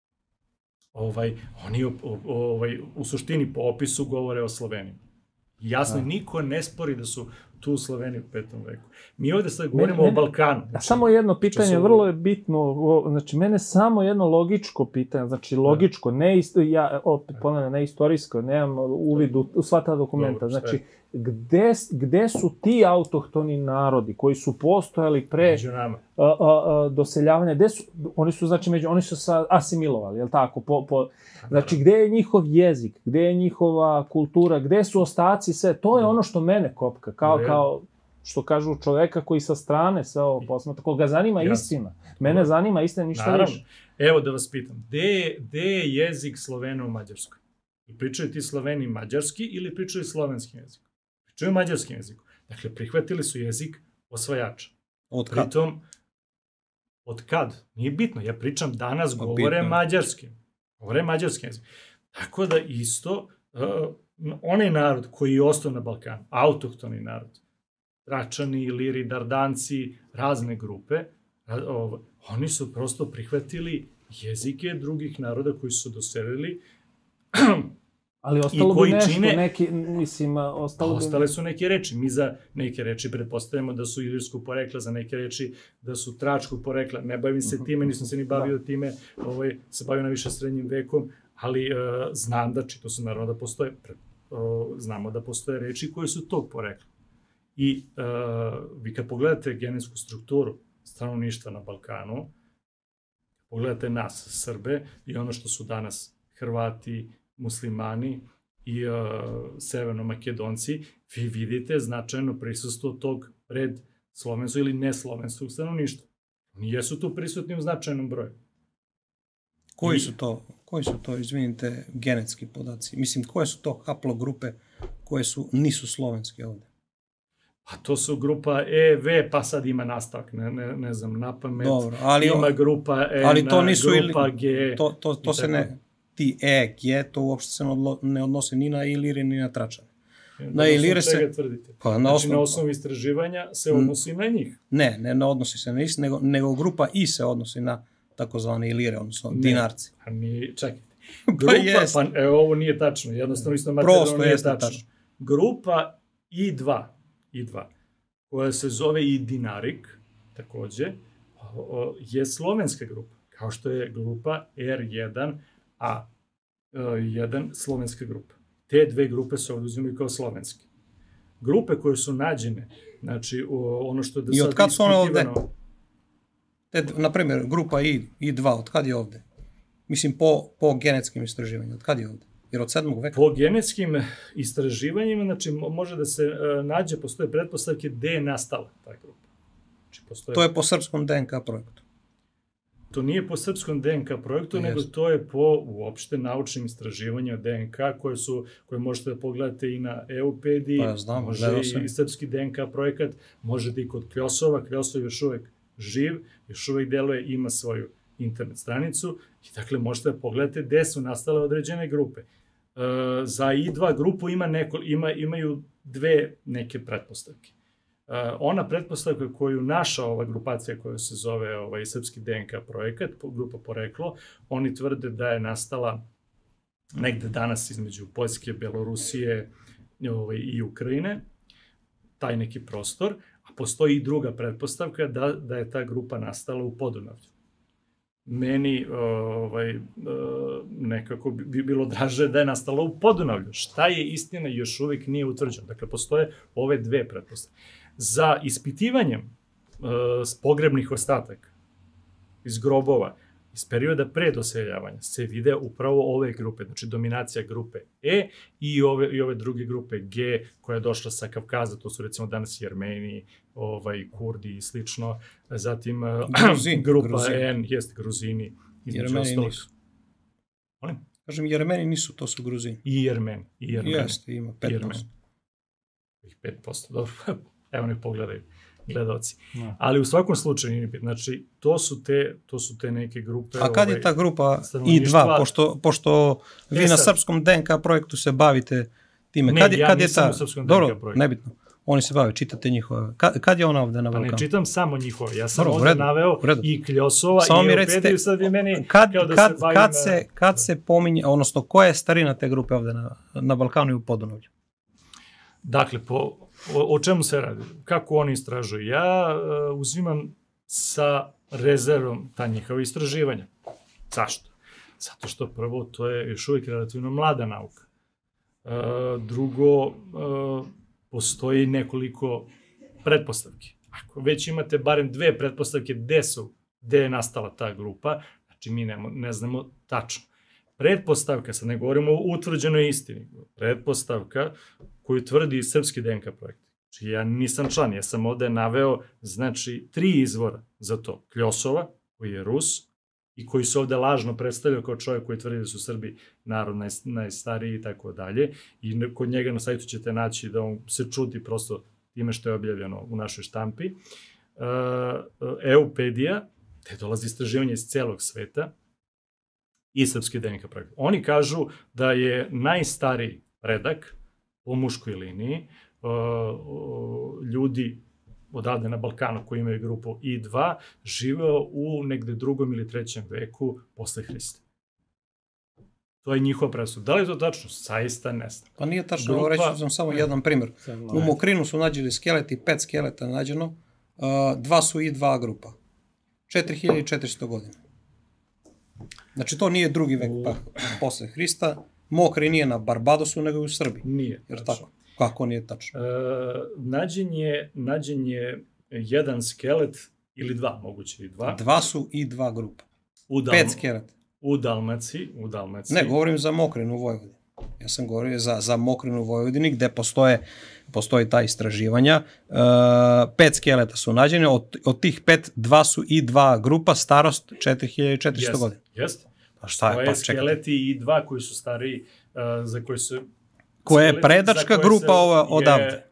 ovaj, oni o- o- ovaj, u suštini po opisu govore o Slovenima. Jasno, Da. niko ne spori da su tu Sloveni u petom veku. Mi ovde sad govorimo Mene- o Balkanu. A Znači, samo jedno pitanje, su- vrlo je bitno, o, znači mene samo jedno logičko pitanje, znači logičko, ne isto, ja opet ponavljam, ne istorijsko, nemam uvid u, u sva ta dokumenta, Dobro, šta je? znači gde, gde su ti autohtoni narodi koji su postojali pre među nama. a, a, a, doseljavanja, gde su, oni su, znači, među, oni su sa asimilovali, je li tako, po, po, znači, gde je njihov jezik, gde je njihova kultura, gde su ostaci, sve, to je Da. ono što mene kopka, kao, Da, je. kao, što kažu čoveka koji sa strane sve ovo posmatra, koga zanima Jasno. istina. Mene Dobro. zanima istina, ništa Naravno. više. Evo da vas pitam, gde je, gde je jezik Slovena u Mađarskoj? I pričaju ti Sloveni mađarski ili pričaju slovenskim jezikom? Pričaju mađarskim jezikom. Dakle, prihvatili su jezik osvajača. Od kad? Pritom, od kad? Nije bitno. Ja pričam danas, Pa govore bitno je. mađarskim. Govore mađarskim jezikom. Tako da isto, uh, onaj narod koji je ostao na Balkanu, autohtoni narod, Tračani, Iliri, Dardanci, razne grupe, ra- ovo, oni su prosto prihvatili jezike drugih naroda koji su doselili, Ali ostalo bi koji nešto, čine- neki, mislim, a, a ostalo bi... ostale su neke reči. Mi za neke reči pretpostavljamo da su ilirskog porekla, za neke reči da su tračkog porekla. Ne bavim se time, nisam se ni bavio time, ovaj, se bavio na više srednjim vekom, ali uh, znam da, čito su naravno da postoje, pre, uh, znamo da postoje reči koje su tog porekla. I uh, vi kad pogledate genetsku strukturu stanovništva na Balkanu, pogledate nas, Srbe, i ono što su danas Hrvati, muslimani i uh, severno-makedonci, vi vidite značajno prisustvo tog red slovenskog ili neslovenskog stanovništva. Oni jesu tu prisutni u značajnom broju. Koji I- su to, koji su to, izvinite, genetski podaci? Mislim, koje su to haplogrupe koje su, nisu slovenske ovde? Pa to su grupa E, V, pa sad ima nastavak, ne, ne, ne znam, na pamet. Dobro, ali, ima grupa N, ali to nisu grupa ili, G. To, to, to se ne, ti E, G, to uopšte se ne odnose ni na ilire, ni na tračane. Na ilire se... Tvrdite? Pa, na znači, osnovu, na osnovu istraživanja se odnosi na njih. Ne, ne, ne odnosi se na njih, nego, nego grupa I se odnosi na takozvane ilire, odnosno ne, dinarci. A mi, čekajte. Pa Grupa, jest. pa, evo, ovo nije tačno, jednostavno isto materijalno nije tačno. tačno. Grupa I dva, I dva, koja se zove i dinarik, takođe, je slovenska grupa, kao što je grupa R jedan A jedan slovenska grupa. Te dve grupe se oduzimaju kao slovenske. Grupe koje su nađene, znači ono što je da sad... I od kad su one ovde? Te, na primjer, grupa I, I dva, od kad je ovde? Mislim, po, po genetskim istraživanjima, od kad je ovde? Jer od sedmog veka? Po genetskim istraživanjima, znači, može da se uh, nađe, postoje pretpostavke gde je nastala ta grupa. Znači, postoje... To je po srpskom D N K projektu. To nije po srpskom D N K projektu, yes. nego to je po uopšte naučnim istraživanjima D N K koje su, koje možete da pogledate i na Eupediji, pa ja znam, može i, i srpski D N K projekat, možete i kod Kljosova, Kljosov još uvek živ, još uvek deluje, ima svoju internet stranicu i dakle možete da pogledate gde su nastale određene grupe. Uh, za I dva grupu ima neko, ima, imaju dve neke pretpostavke. Uh, ona pretpostavka koju naša ova grupacija koja se zove ovaj, Srpski D N K projekat, grupa Poreklo, oni tvrde da je nastala negde danas između Poljske, Belorusije ovaj, i Ukrajine, taj neki prostor, a postoji i druga pretpostavka da, da je ta grupa nastala u Podunavlju. Meni ovaj, nekako bi bilo draže da je nastalo u Podunavlju. Šta je istina još uvijek nije utvrđeno. Dakle, postoje ove dve pretpostavke. Za ispitivanjem pogrebnih ostataka iz grobova, iz perioda pre doseljavanja, se vide upravo ove grupe, znači dominacija grupe E i ove, i ove druge grupe G koja je došla sa Kavkaza, to su recimo danas i Armeniji, ovaj, Kurdi i slično, zatim Gruzin, grupa Gruzin. N, jeste Gruzini, između ostalog. Molim? Kažem, Jermeni nisu, to su Gruzini. I Jermeni. I Jermeni. Jeste, ima pet posto. pet posto, dobro, evo ne pogledaju gledalci. No. Ali u svakom slučaju, znači, to su te, to su te neke grupe... A kad ovaj, je ta grupa I dva, pošto, pošto vi e, na srpskom D N K projektu se bavite time? Ne, kad, ja kad nisam je ta... u srpskom Dobro, D N K projektu. Nebitno. Oni se bave, čitate njihove. Kad, kad je ona ovde na Balkanu? Pa ne čitam samo njihove, ja sam Dobro, ovde naveo i Kljosova samo i Eupediju, sad vi meni kad, kao da kad, se bavim... Kad se, kad se pominje, odnosno koja je starina te grupe ovde na, na Balkanu i u Podunavlju? Dakle, po, o, o čemu se radi? Kako oni istražuju? Ja uh, uzimam sa rezervom ta njihova istraživanja. Zašto? Zato što prvo, to je još uvijek relativno mlada nauka. Uh, drugo, uh, postoji nekoliko pretpostavki. Ako već imate barem dve pretpostavke gde su, gde je nastala ta grupa, znači mi ne, ne znamo tačno. Pretpostavka, sad ne govorimo o utvrđenoj istini, pretpostavka koju tvrdi Srpski D N K projekt. Znači ja nisam član, ja sam ovde naveo, znači, tri izvora za to. Kljosova, koji je Rus, i koji se ovde lažno predstavljao kao čovjek koji tvrdi da su Srbi narod naj, najstariji i tako dalje. I kod njega na sajtu ćete naći da on se čudi prosto time što je objavljeno u našoj štampi. Uh, Eupedija, te dolazi istraživanje iz celog sveta, i Srpski D N K projekt. Oni kažu da je najstariji predak po muškoj liniji uh, ljudi odavde na Balkanu koji imaju grupu I dva živeo u negde drugom ili trećem veku posle Hrista. To je njihova presuda. Da li je to tačno? Saista ne znam. Pa nije tačno, grupa... reći sam samo jedan primjer. U Mokrinu su nađeli skeleti, pet skeleta nađeno, uh, dva su I dva grupa. četiri hiljade četiristo godina. Znači to nije drugi vek pa, posle Hrista. Mokri nije na Barbadosu, nego u Srbiji. Nije. Jer tačno. Tako? Kako nije tačno? E, nađen, je, nađen je jedan skelet ili dva, moguće i dva. Dva su I dva grupa. U Dal... Pet skeleta. U Dalmaciji, u Dalmaciji. Ne, govorim za Mokrinu u Vojvodini. Ja sam govorio za, za Mokrinu u Vojvodini, gde postoje, postoje ta istraživanja. E, pet skeleta su nađene, od, od tih pet, dva su I dva grupa, starost četiri hiljade četiristo jest, godina. Jeste. Pa šta je, to je pa skeleti I dva koji su stariji, uh, za koji su... Koja je predačka grupa ova odavde.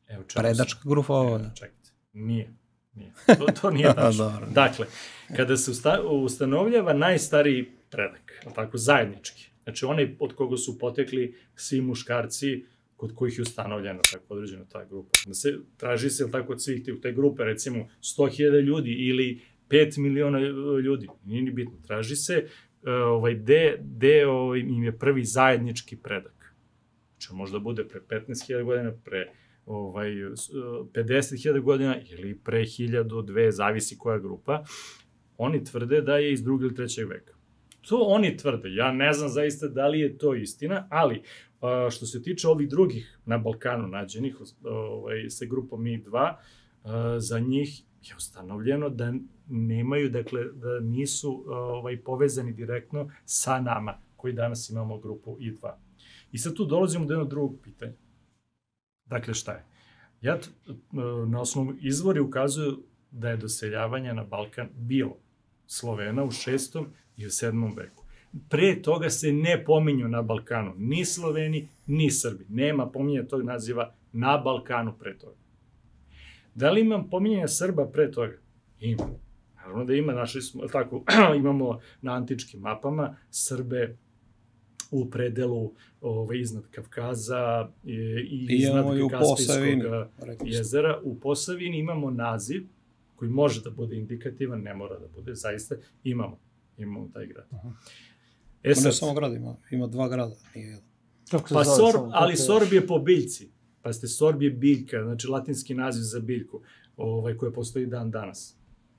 Evo, čemu Predačka sam- grupa ovo. E, čekajte, nije. Nije. To, to nije tačno. Dobro. Dakle, kada se usta, ustanovljava najstariji predak, je li tako, zajednički, znači onaj od koga su potekli svi muškarci kod kojih je ustanovljena tako određena ta grupa. Da se traži se, je li tako, od svih tih, te grupe, recimo sto hiljada ljudi ili pet miliona ljudi, nije ni bitno. Traži se uh, ovaj, de, de ovaj, im je prvi zajednički predak. Znači, možda bude pre petnaest hiljada godina, pre ovaj, pedeset hiljada godina ili pre hiljadu, dve, zavisi koja grupa. Oni tvrde da je iz drugog ili trećeg veka. To oni tvrde. Ja ne znam zaista da li je to istina, ali a, što se tiče ovih drugih na Balkanu nađenih ovaj, sa grupom I dva, a, za njih je ustanovljeno da nemaju, dakle, da nisu ovaj, povezani direktno sa nama, koji danas imamo grupu I dva. I sad tu dolazimo do jednog drugog pitanja. Dakle, šta je? Ja, t- na osnovu izvori ukazuju da je doseljavanje na Balkan bilo Slovena u šestom i u sedmom veku. Pre toga se ne pominju na Balkanu ni Sloveni, ni Srbi. Nema pominjanja tog naziva na Balkanu pre toga. Da li imam pominjanja Srba pre toga? Ima. Naravno da ima, našli smo, tako, imamo na antičkim mapama Srbe u predelu ovaj, iznad Kavkaza i, i I iznad imamo i u Kaspijskog Posavini, rekli ste. jezera. U Posavini imamo naziv koji može da bude indikativan, ne mora da bude, zaista imamo, imamo taj grad. Aha. E Ne sad, samo grad ima, ima dva grada, nije jedan. Kako se pa zove sorb, samo? ali Kako je- sorb je po biljci. Pa ste sorb je biljka, znači latinski naziv za biljku, ovaj, koja postoji dan danas.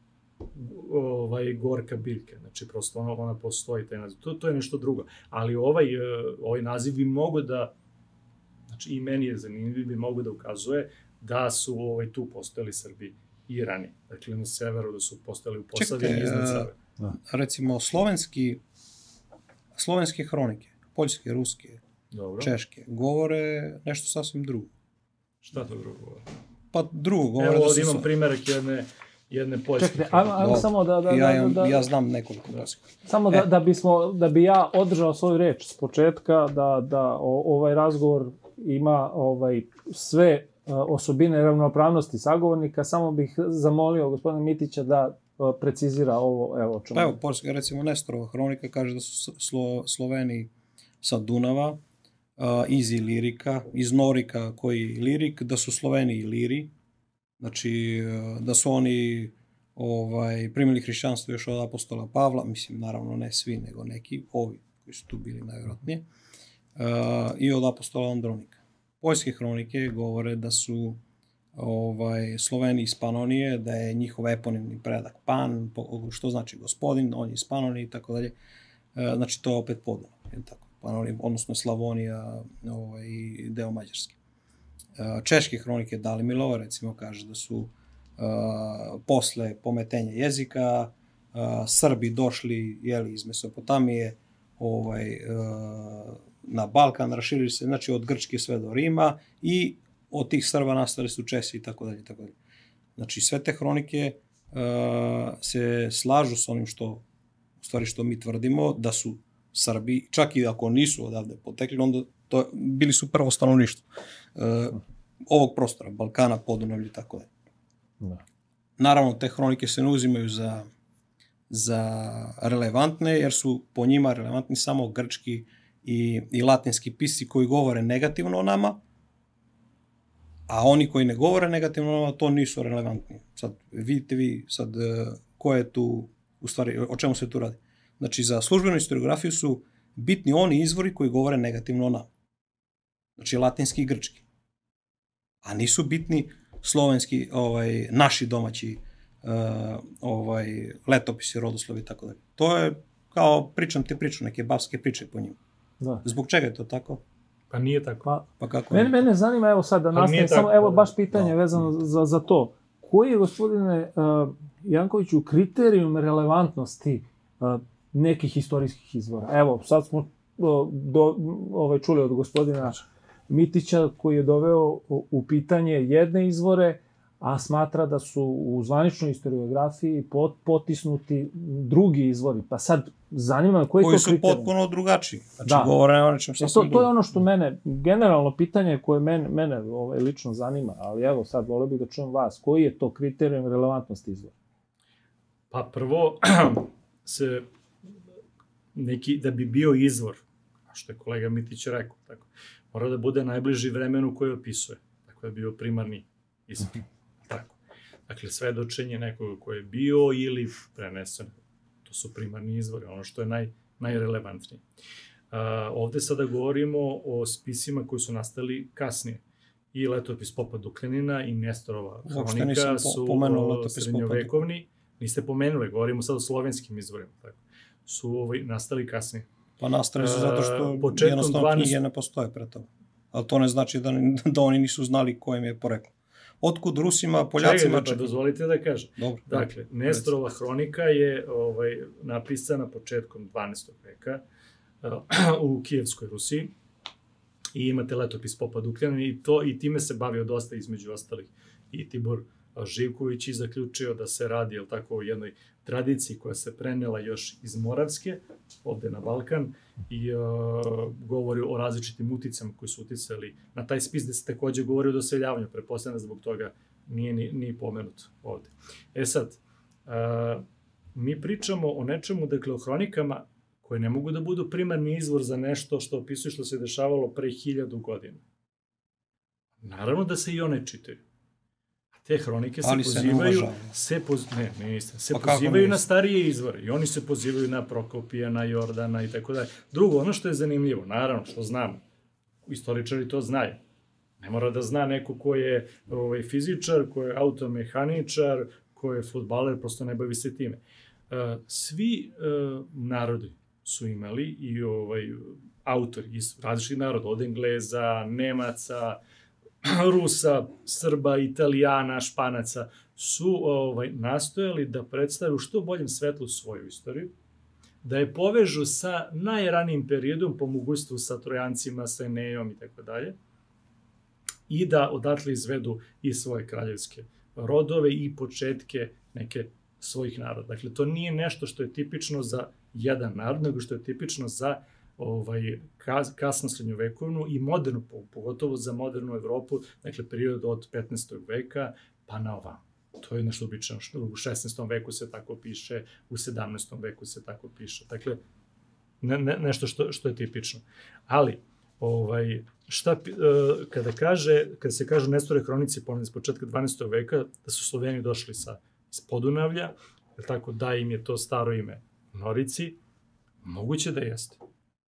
Ovaj, gorka biljka, znači prosto ona, ona postoji, taj naziv. To, to je nešto drugo. Ali ovaj, eh, ovaj naziv bi mogo da, znači i meni je zanimljiv, bi mogo da ukazuje da su ovaj, tu postojali Srbi i ranije. Dakle, na severu da su postojali u Posavini Čekajte, iznad eh, Save. Recimo, slovenski, slovenske hronike, poljske, ruske, Dobro. češke, govore nešto sasvim drugo. Šta to drugo govori? Pa drugo, govore Evo da ovdje su... imam primjerak jedne, jedne poljske. Čekajte, ajmo, ajmo Dobro. samo da, da, ja, da, imam- da, ja znam nekoliko poljskih. samo da, da bismo, da bi ja održao svoju reč s početka, da, da o, ovaj razgovor ima ovaj sve uh, osobine ravnopravnosti sagovornika, samo bih zamolio gospodina Mitića da uh, precizira ovo, evo o čemu. Pa evo, poljska, recimo, Nestorova hronika kaže da su Slo, Sloveni sa Dunava, uh, iz Ilirika, iz Norika koji je Ilirik, da su Sloveni Iliri, znači uh, da su oni ovaj, primili hrišćanstvo još od apostola Pavla, mislim, naravno ne svi, nego neki, ovi koji su tu bili najvjerojatnije, uh, i od apostola Andronika. Poljske hronike govore da su ovaj, Sloveni iz Panonije, da je njihov eponimni predak Pan, po- što znači gospodin, on je iz Panonije i tako dalje. E, Znači to je opet Podunaj, je li tako? Panonija, odnosno Slavonija ovaj, i deo Mađarske. E, Češke hronike Dalimilova recimo kaže da su e, posle pometenja jezika e, Srbi došli jeli, iz Mesopotamije ovaj, e, na Balkan, raširili se znači od Grčke sve do Rima i od tih Srba nastali su Česi i tako dalje, tako dalje. Znači sve te hronike uh, se slažu s onim što, u stvari što mi tvrdimo, da su Srbi, čak i ako nisu odavde potekli, onda to bili su prvo stanovništvo uh, ovog prostora, Balkana, Podunavlja i tako dalje. Da. Naravno, te hronike se ne uzimaju za, za relevantne, jer su po njima relevantni samo grčki i, i latinski pisci koji govore negativno o nama, a oni koji ne govore negativno o nama, to nisu relevantni. Sad, vidite vi sad eh, ko je tu, u stvari, o čemu se tu radi. Znači, za službenu historiografiju su bitni oni izvori koji govore negativno o nama. Znači, latinski i grčki. A nisu bitni slovenski, ovaj, naši domaći uh, ovaj, letopisi, rodoslovi i tako dalje. To je kao, pričam ti priču, neke babske priče po njima. Da. Zbog čega je to tako? Pa nije tako. Pa, Pa kako? mene, je? mene zanima, evo sad da nije nastavim, tako, samo evo da. baš pitanje Da. vezano za, za to. Koji je, gospodine uh, Jankoviću, kriterijum relevantnosti uh, nekih istorijskih izvora? Evo, sad smo uh, do, ovaj, čuli od gospodina Mitića koji je doveo u, u pitanje jedne izvore, a smatra da su u zvaničnoj historiografiji pot, potisnuti drugi izvori. Pa sad, zanima me koji, koji to su kriterijum? potpuno drugačiji. Znači, Da. govore o nečem E sasvim to, to je drugom. ono što mene, generalno pitanje koje mene, mene ovaj, lično zanima, ali evo sad volio bih da čujem vas, koji je to kriterijum relevantnosti izvora? Pa prvo, se neki, da bi bio izvor, što je kolega Mitić rekao, tako, mora da bude najbliži vremenu koji opisuje, tako da je bio primarni izvor. Tako. Dakle, svedočenje nekoga ko je bio ili prenesen, to su primarni izvori, ono što je naj, najrelevantnije. Uh, ovde sada govorimo o spisima koji su nastali kasnije. I letopis Popa Dukljanina i Nestorova hronika po, su po, srednjovekovni. Niste pomenuli, govorimo sad o slovenskim izvorima, tako. Su ovaj, nastali kasnije. Pa nastali su zato što uh, jednostavno dvanaestog knjige ne postoje pre toga. Ali to ne znači da, da oni nisu znali kojem je poreklo. Otkud Rusima, Poljacima... Čekaj, pa dozvolite da kažem. Dobro. Dakle, Nestorova hronika je ovaj, napisana početkom dvanaestog veka uh, u Kijevskoj Rusiji i imate letopis Popa Dukljanina i, to, i time se bavio dosta između ostalih. I Tibor Živković i zaključio da se radi, jel tako, o jednoj tradiciji koja se prenela još iz Moravske, ovde na Balkan, i uh, govori o različitim uticama koji su uticali na taj spis, gde se takođe govori o doseljavanju, pretpostavljam zbog toga nije ni, ni pomenut ovde. E sad, uh, mi pričamo o nečemu, dakle, o hronikama koje ne mogu da budu primarni izvor za nešto što opisuje što se dešavalo pre hiljadu godina. Naravno da se i one čitaju. Te hronike se ali pozivaju, se, se poz, ne, ne istina, se pa pozivaju na starije izvore i oni se pozivaju na Prokopija, na Jordana i tako dalje. Drugo, ono što je zanimljivo, naravno, što znamo, istoričari to znaju. Ne mora da zna neko ko je ovaj, fizičar, ko je automehaničar, ko je fudbaler, prosto ne bavi se time. Uh, svi uh, narodi su imali i ovaj, autori iz različitih naroda, od Engleza, Nemaca, Rusa, Srba, Italijana, Španaca, su ovaj, nastojali da predstave u što boljem svetlu svoju istoriju, da je povežu sa najranijim periodom, po mogućstvu sa Trojancima, sa Enejom i tako dalje, i da odatle izvedu i svoje kraljevske rodove i početke neke svojih naroda. Dakle, to nije nešto što je tipično za jedan narod, nego što je tipično za ovaj, kasno srednjovekovnu i modernu, pogotovo za modernu Evropu, dakle, period od petnaestog veka pa na ovam. To je nešto obično, što u šesnaestom veku se tako piše, u sedamnaestom veku se tako piše. Dakle, ne, ne, nešto što, što je tipično. Ali, ovaj, šta, kada, kaže, kada se kažu Nestorove hronici, ponovno iz početka dvanaestog veka, da su Sloveni došli sa, iz Podunavlja, tako da im je to staro ime Norici, moguće da jeste.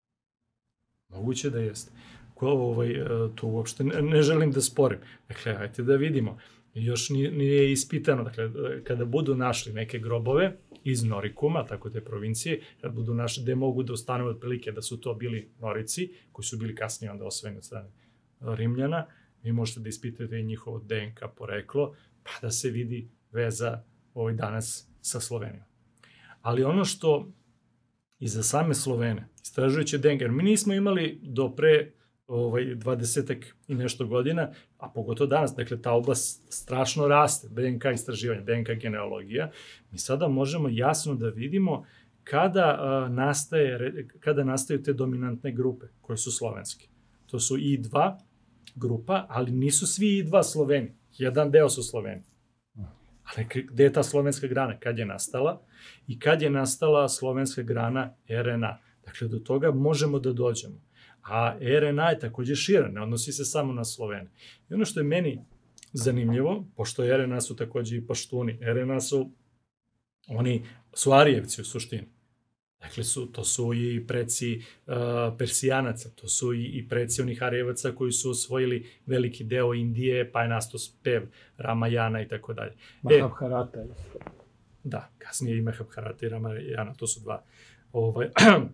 Moguće da jeste. Ko, ovaj, to uopšte ne, ne želim da sporim. Dakle, ajte da vidimo. Još nije, nije ispitano. Dakle, kada budu našli neke grobove iz Norikuma, tako te provincije, kada budu našli gde mogu da ustanuju otprilike da su to bili Norici, koji su bili kasnije onda osvojeni od strane Rimljana, vi možete da ispitate i njihovo D N K poreklo, pa da se vidi veza ovaj danas sa Slovenijom. Ali ono što i za same Slovene, istražujući D N K, mi nismo imali do pre ovaj, dvadesetak i nešto godina, a pogotovo danas, dakle, ta oblast strašno raste, D N K istraživanja, D N K genealogija, mi sada možemo jasno da vidimo kada, a, nastaje, kada nastaju te dominantne grupe, koje su slovenske. To su I dva grupa, ali nisu svi I dva Sloveni, jedan deo su Sloveni. Ali gde je ta slovenska grana? Kad je nastala? I kad je nastala slovenska grana R N A? Dakle, do toga možemo da dođemo. A R N A je takođe šira, ne odnosi se samo na Slovene. I ono što je meni zanimljivo, pošto R N A su takođe i Paštuni, R N A su, oni su Arijevci u suštini. Dakle, su, to su i preci uh, Persijanaca, to su i, i preci onih Arijevaca koji su osvojili veliki deo Indije, pa je nastao spev Ramajana i tako dalje. Mahabharata. E, da, kasnije i Mahabharata i Ramajana, to su dva. Ovaj,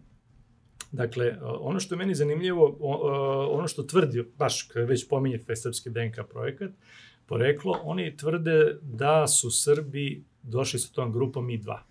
dakle, ono što je meni zanimljivo, ono što tvrdi, baš kada već pominje taj srpski D N K projekat, poreklo, oni tvrde da su Srbi došli sa tom grupom I dva.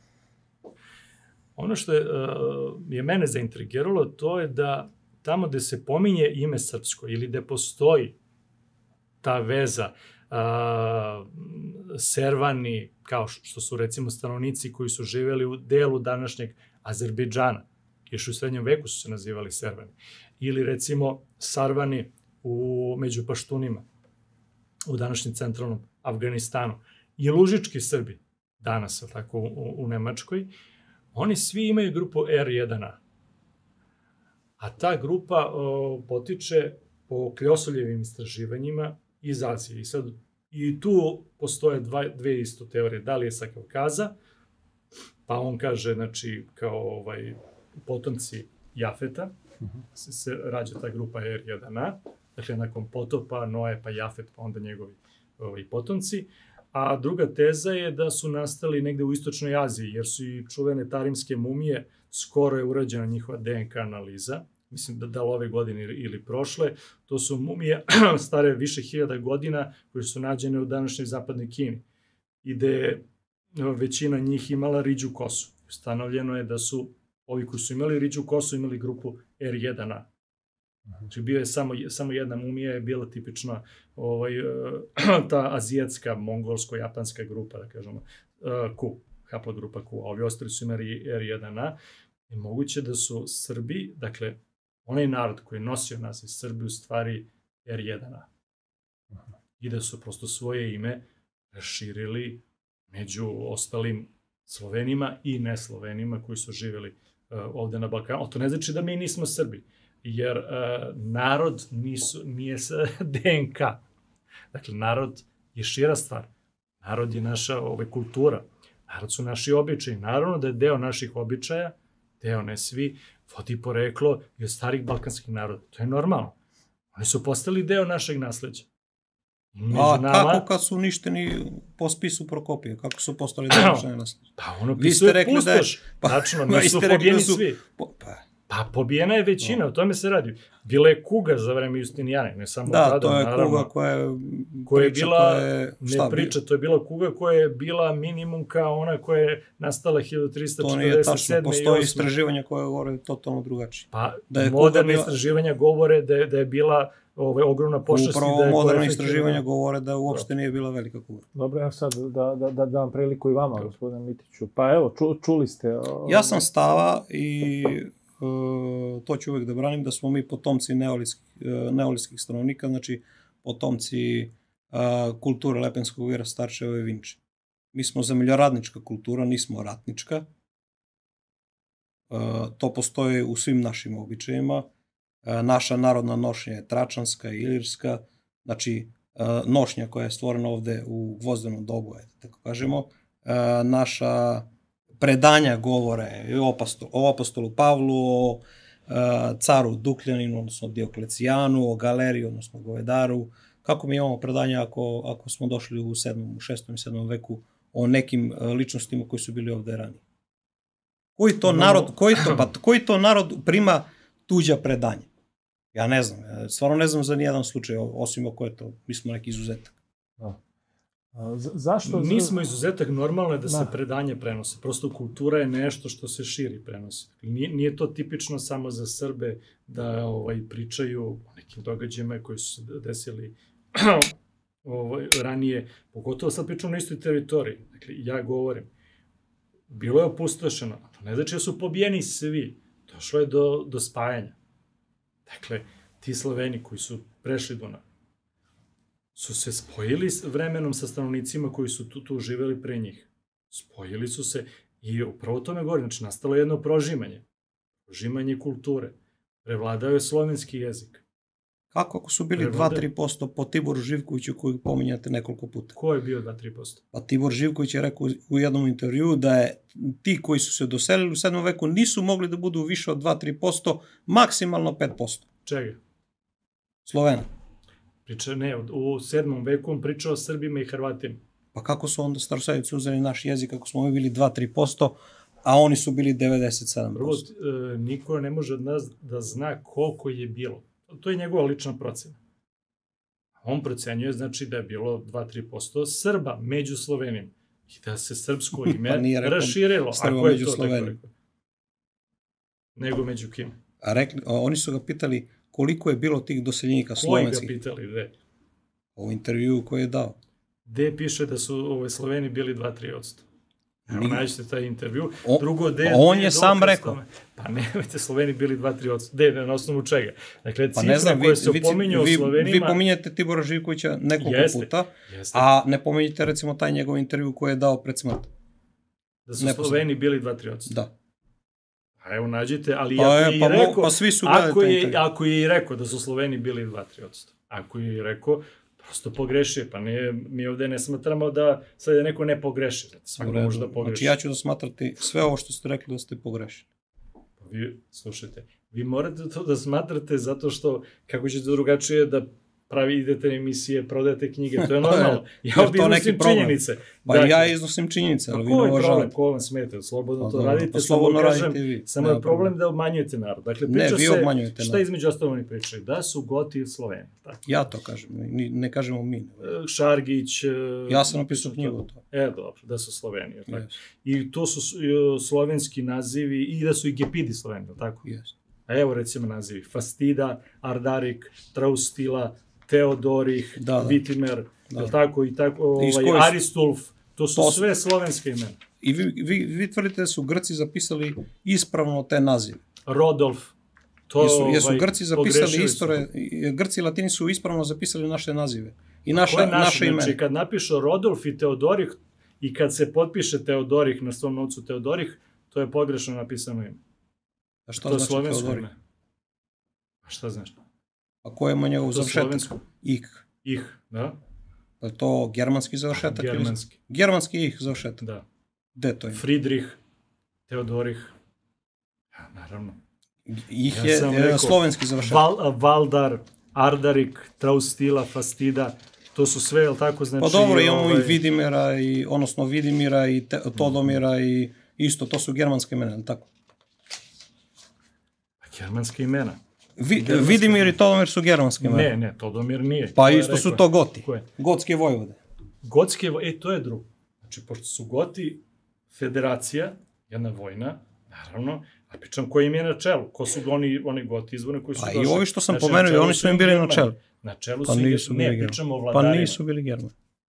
Ono što je, je mene zaintrigiralo, to je da tamo gde se pominje ime srpsko ili gde postoji ta veza a, Servani, kao što su recimo stanovnici koji su živeli u delu današnjeg Azerbejdžana, još u srednjem veku su se nazivali Servani, ili recimo Sarvani u, među Paštunima, u današnjem centralnom Afganistanu, i lužički Srbi, danas, tako, u, u Nemačkoj, oni svi imaju grupu er jedan a. A ta grupa o, potiče po Kljosoljevim istraživanjima iz Azije. I, sad, i tu postoje dva, dve isto teorije. Da li je sa Kavkaza, pa on kaže, znači, kao ovaj, potomci Jafeta, se, se rađa ta grupa er jedan a, dakle, nakon potopa, Noe, pa Jafet, pa onda njegovi ovaj, potomci. A druga teza je da su nastali negde u istočnoj Aziji, jer su i čuvene tarimske mumije, skoro je urađena njihova de en ka analiza, mislim da da li ove godine ili prošle, to su mumije stare više hiljada godina, koje su nađene u današnjoj zapadnoj Kini, i gde je većina njih imala riđu kosu. Ustanovljeno je da su ovi koji su imali riđu kosu imali grupu er jedan a. Znači, bio je samo, samo jedna mumija je bila tipična ovaj, ta azijatska, mongolsko-japanska grupa, da kažemo, Q, haplogrupa Q, a ovi ostali su imali er jedan a. I moguće da su Srbi, dakle, onaj narod koji je nosio naziv Srbi, u stvari er jedan a. I da su prosto svoje ime širili među ostalim Slovenima i neslovenima koji su živjeli uh, ovde na Balkanu. O, to ne znači da mi nismo Srbi, jer uh, narod nisu, nije de en ka. Dakle, narod je šira stvar. Narod je naša ovaj, kultura. Narod su naši običaji. Naravno da je deo naših običaja, deo ne svi, vodi poreklo i od starih balkanskih naroda. To je normalno. Oni su postali deo našeg nasleđa. A nama, kako kad su uništeni po spisu Prokopije? Kako su postali deo našeg nasleđa? Pa ono pisuje pustoš. Pa, Tačno, nisu pobijeni su, svi. Po, pa, Pa pobijena je većina, no. O tome se radi. Bila je kuga za vreme Justinijana, ne samo da, tada, to je naravno, kuga koja je, koja je bila, koja je, ne priča, to je bila kuga koja je bila minimum kao ona koja je nastala hiljadu trista četrdeset sedme. To nije tačno, postoje istraživanja koje govore totalno drugačije. Pa, da moderne bila... istraživanja govore da je, da je bila ove, ogromna pošast. Upravo da je moderne istraživanja govore da uopšte nije bila velika kuga. Dobro, ja sad da, da, da dam priliku i vama, gospodine Mitiću. Pa evo, ču, čuli ste... O... Ja sam stava i... Uh, to ću uvek da branim, da smo mi potomci neolitskih, uh, neolitskih stanovnika, znači potomci uh, kulture Lepenskog vira, Starčeva i Vinče. Mi smo zemljoradnička kultura, nismo ratnička. Uh, to postoji u svim našim običajima. Uh, naša narodna nošnja je tračanska i ilirska, znači uh, nošnja koja je stvorena ovde u gvozdenom dobu, tako kažemo. Uh, naša predanja govore o apostolu, o apostolu Pavlu, o uh, caru Dukljaninu, odnosno Dioklecijanu, o Galeriji, odnosno Govedaru. Kako mi imamo predanja ako, ako smo došli u sedmom, u šestom i sedmom veku o nekim uh, ličnostima koji su bili ovde ranije? Koji to narod, koji to, pa, koji to narod prima tuđa predanja? Ja ne znam, ja stvarno ne znam za nijedan slučaj, osim oko je to, mi smo neki izuzetak. Da. Zašto? Mi smo izuzetak, normalno je da se predanje prenose. Prosto kultura je nešto što se širi prenosi. Nije, nije to tipično samo za Srbe da ovaj, pričaju o nekim događajima koji su se desili ovaj, ranije, pogotovo sad pričamo na istoj teritoriji. Dakle, ja govorim, bilo je opustošeno, a to ne znači da su pobijeni svi. Došlo je do, do spajanja. Dakle, ti Sloveni koji su prešli Dunav, su se spojili s vremenom sa stanovnicima koji su tu, tu živeli pre njih. Spojili su se i upravo o tome govorim. Znači, nastalo je jedno prožimanje. Prožimanje kulture. Prevladao je slovenski jezik. Kako ako su bili dva do tri posto po Tiboru Živkoviću koji pominjate nekoliko puta? Ko je bio dva do tri posto? Pa Tibor Živković je rekao u jednom intervju da je ti koji su se doselili u sedmom veku nisu mogli da budu više od dva do tri posto, maksimalno pet posto. Čega? Slovena. Priča, ne, u sedmom veku on pričao o Srbima i Hrvatima. Pa kako su onda starosavljeci uzeli naš jezik ako smo mi bili dva do tri posto, a oni su bili devedeset sedam posto? Prvo, niko ne može od nas da zna koliko je bilo. To je njegova lična procena. On procenjuje, znači, da je bilo dva do tri posto Srba među Slovenima i da se srpsko ime pa nije rekao raširilo. Srba među Slovenima. Nego među kim? A rekli, a oni su ga pitali koliko je bilo tih doseljenika slovenskih. Koji ga pitali, gde? O intervju koji je dao. Gde piše da su ove, Sloveni bili dva do tri odsto? Evo, nađete taj intervju. O, Drugo, de, on de je sam rekao. Tome. Pa nemojte, Sloveni bili dva do tri odsto. De, na osnovu čega? Dakle, Pa cifre ne znam, koje vi, se vi, opominju o vi, Slovenima... vi pominjete Tibora Živkovića nekoliko jeste, puta, jeste. a ne pominjete recimo taj njegov intervju koji je dao pred smrt. Da su Sloveni bili dva do tri odsto. Da. A evo nađite, ali Pa ako je, je pa i rekao... mo, pa svi su gledali ako taj je, intervju. ako je i rekao da su Sloveni bili dva do tri odsto. Ako je i rekao, prosto pogrešio. Pa nije, mi ovde ne smatramo da sad je neko ne pogreši. Svako može da pogreši. Znači ja ću da smatrati sve ovo što ste rekli da ste pogrešili. Pa vi, slušajte, vi morate to da smatrate zato što kako ćete drugačije da pravi, idete na emisije, prodajete knjige, to je normalno. Ja ovdje iznosim činjenice. Pa dakle, ja iznosim činjenice, ali pa vi ne uvažavate. uvažavate. Ko vam smeta? Slobodno pa, to da, radite, pa, slobodno samo kažem, radite vi. samo je problem da obmanjujete narod. Dakle, priča ne, vi se, obmanjujete šta narod. između ostalo oni pričaju? Da su Goti Sloveni. Tako. Ja to kažem, ne, ne kažemo mi. Šargić... Ja sam napisao knjigu to. E, dobro, da su Sloveni. Tako. Yes. I to su slovenski nazivi i da su i Gepidi Sloveni, tako? Yes. A evo recimo nazivi. Fastida, Ardarik, Traustila, Teodorih, da, da. Vitimer, da. tako i tako, ovaj, Aristulf, to su to sve slovenske imena. I vi, vi, vi tvrdite da su Grci zapisali ispravno te nazive. Rodolf, to jesu, jesu ovaj, Grci zapisali istore, Grci i Latini su ispravno zapisali naše nazive. I naša, naše, naše imena. Znači, kad napišu Rodolf i Teodorih, i kad se potpiše Teodorih na svom novcu Teodorih, to je pogrešno napisano ime. A šta to znači Teodorih? A šta znači? A ko je ima njegov završetak? Ich. Ich, da. Pa to germanski završetak? Germanski. Ili? Germanski ich završetak? Da. Gde to je? Friedrich, Teodorih. Ja, naravno. Ich ja je rekao, slovenski završetak. Val, Valdar, Ardarik, Traustila, Fastida, to su sve, jel tako, znači... Pa dobro, imamo ovaj... i Vidimira, i, odnosno Vidimira, i te, Todomira, i isto, to su germanske imena, ali tako? Pa germanske imena. Vi, Vidimir i Todomir su germanske imena. Ne, ne, Todomir nije. Pa isto su to Goti. Koje? Gotske vojvode. Gotske vojvode, e, to je drugo. Znači, pošto su Goti federacija, jedna vojna, naravno, a pričam koji im je na čelu, ko su oni, oni Goti izvorni koji su pa došli. Pa i ovi što sam znači, pomenuo, oni su im bili na čelu. Na čelu pa su nisu im, bili ne, pričamo o vladarima. Pa nisu bili Germani.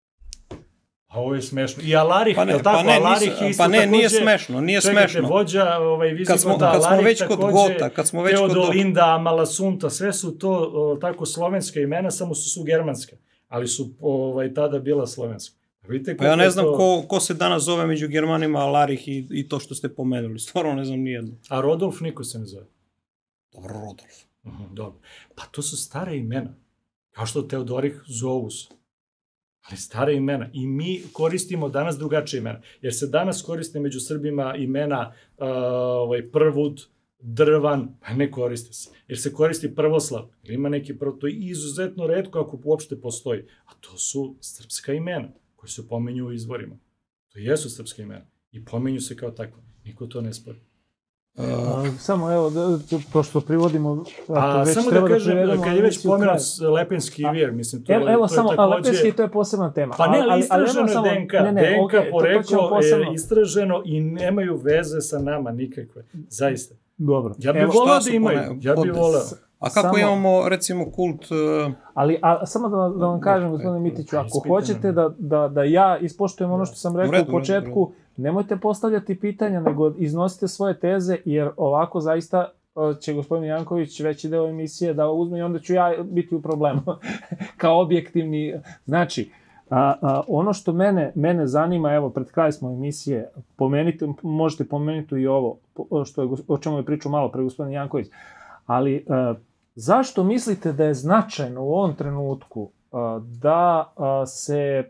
A ovo je smešno. I Alarih, pa ne, je li tako? Pa ne, Alarih nisu, isto pa ne, takođe, nije smešno, nije čekajte, smešno. vođa, ovaj, kad smo, Vizigota, kad smo Alarih već kod takođe, Gota, kad smo već Teodolinda, kod... Amalasunta, sve su to o, tako slovenska imena, samo su su germanska, ali su ovaj, tada bila slovenska. Vidite pa ja ne znam to... ko, ko se danas zove među Germanima, Alarih i, i to što ste pomenuli. Stvarno ne znam nijedno. A Rodolf niko se ne zove. Dobro, Rodolf. Uh-huh, dobro. Pa to su stare imena. Kao što Teodorih zovu su. Ali stare imena. I mi koristimo danas drugačije imena. Jer se danas koriste među Srbima imena uh, ovaj, Prvud, Drvan, pa ne koriste se. Jer se koristi Prvoslav. Jer ima neki prvo, to je izuzetno retko ako uopšte postoji. A to su srpska imena koji se pomenju u izvorima. To jesu srpska imena. I pomenju se kao takva. Niko to ne spori. Uh, samo evo, da, pošto privodimo... A, već samo da kažem, da kad je već spomenut Lepenski vir, mislim, to, evo, evo, to je samo, takođe... Lepenski, to je posebna tema. Pa ne, ali, ali istraženo je samo, D N K. Ne, ne, D N K okay, poreklo posebno... je istraženo i nemaju veze sa nama nikakve. Zaista. Dobro. Ja bih voleo da imaju. Ja bih voleo. A kako samo, imamo, recimo, kult... Uh... Ali, a, samo da, da vam kažem, gospodine Mitiću, ako hoćete da, da, da ja ispoštujem ono što sam rekao u, redu, u početku, u redu. Nemojte postavljati pitanja, nego iznosite svoje teze, jer ovako zaista će gospodin Janković veći deo emisije da uzme i onda ću ja biti u problemu, kao objektivni. Znači, a, a, ono što mene, mene zanima, evo, pred kraj smo emisije, pomenite, možete pomenuti i ovo, što je, o čemu je pričao malo pre gospodin Janković, ali a, zašto mislite da je značajno u ovom trenutku a, da a, se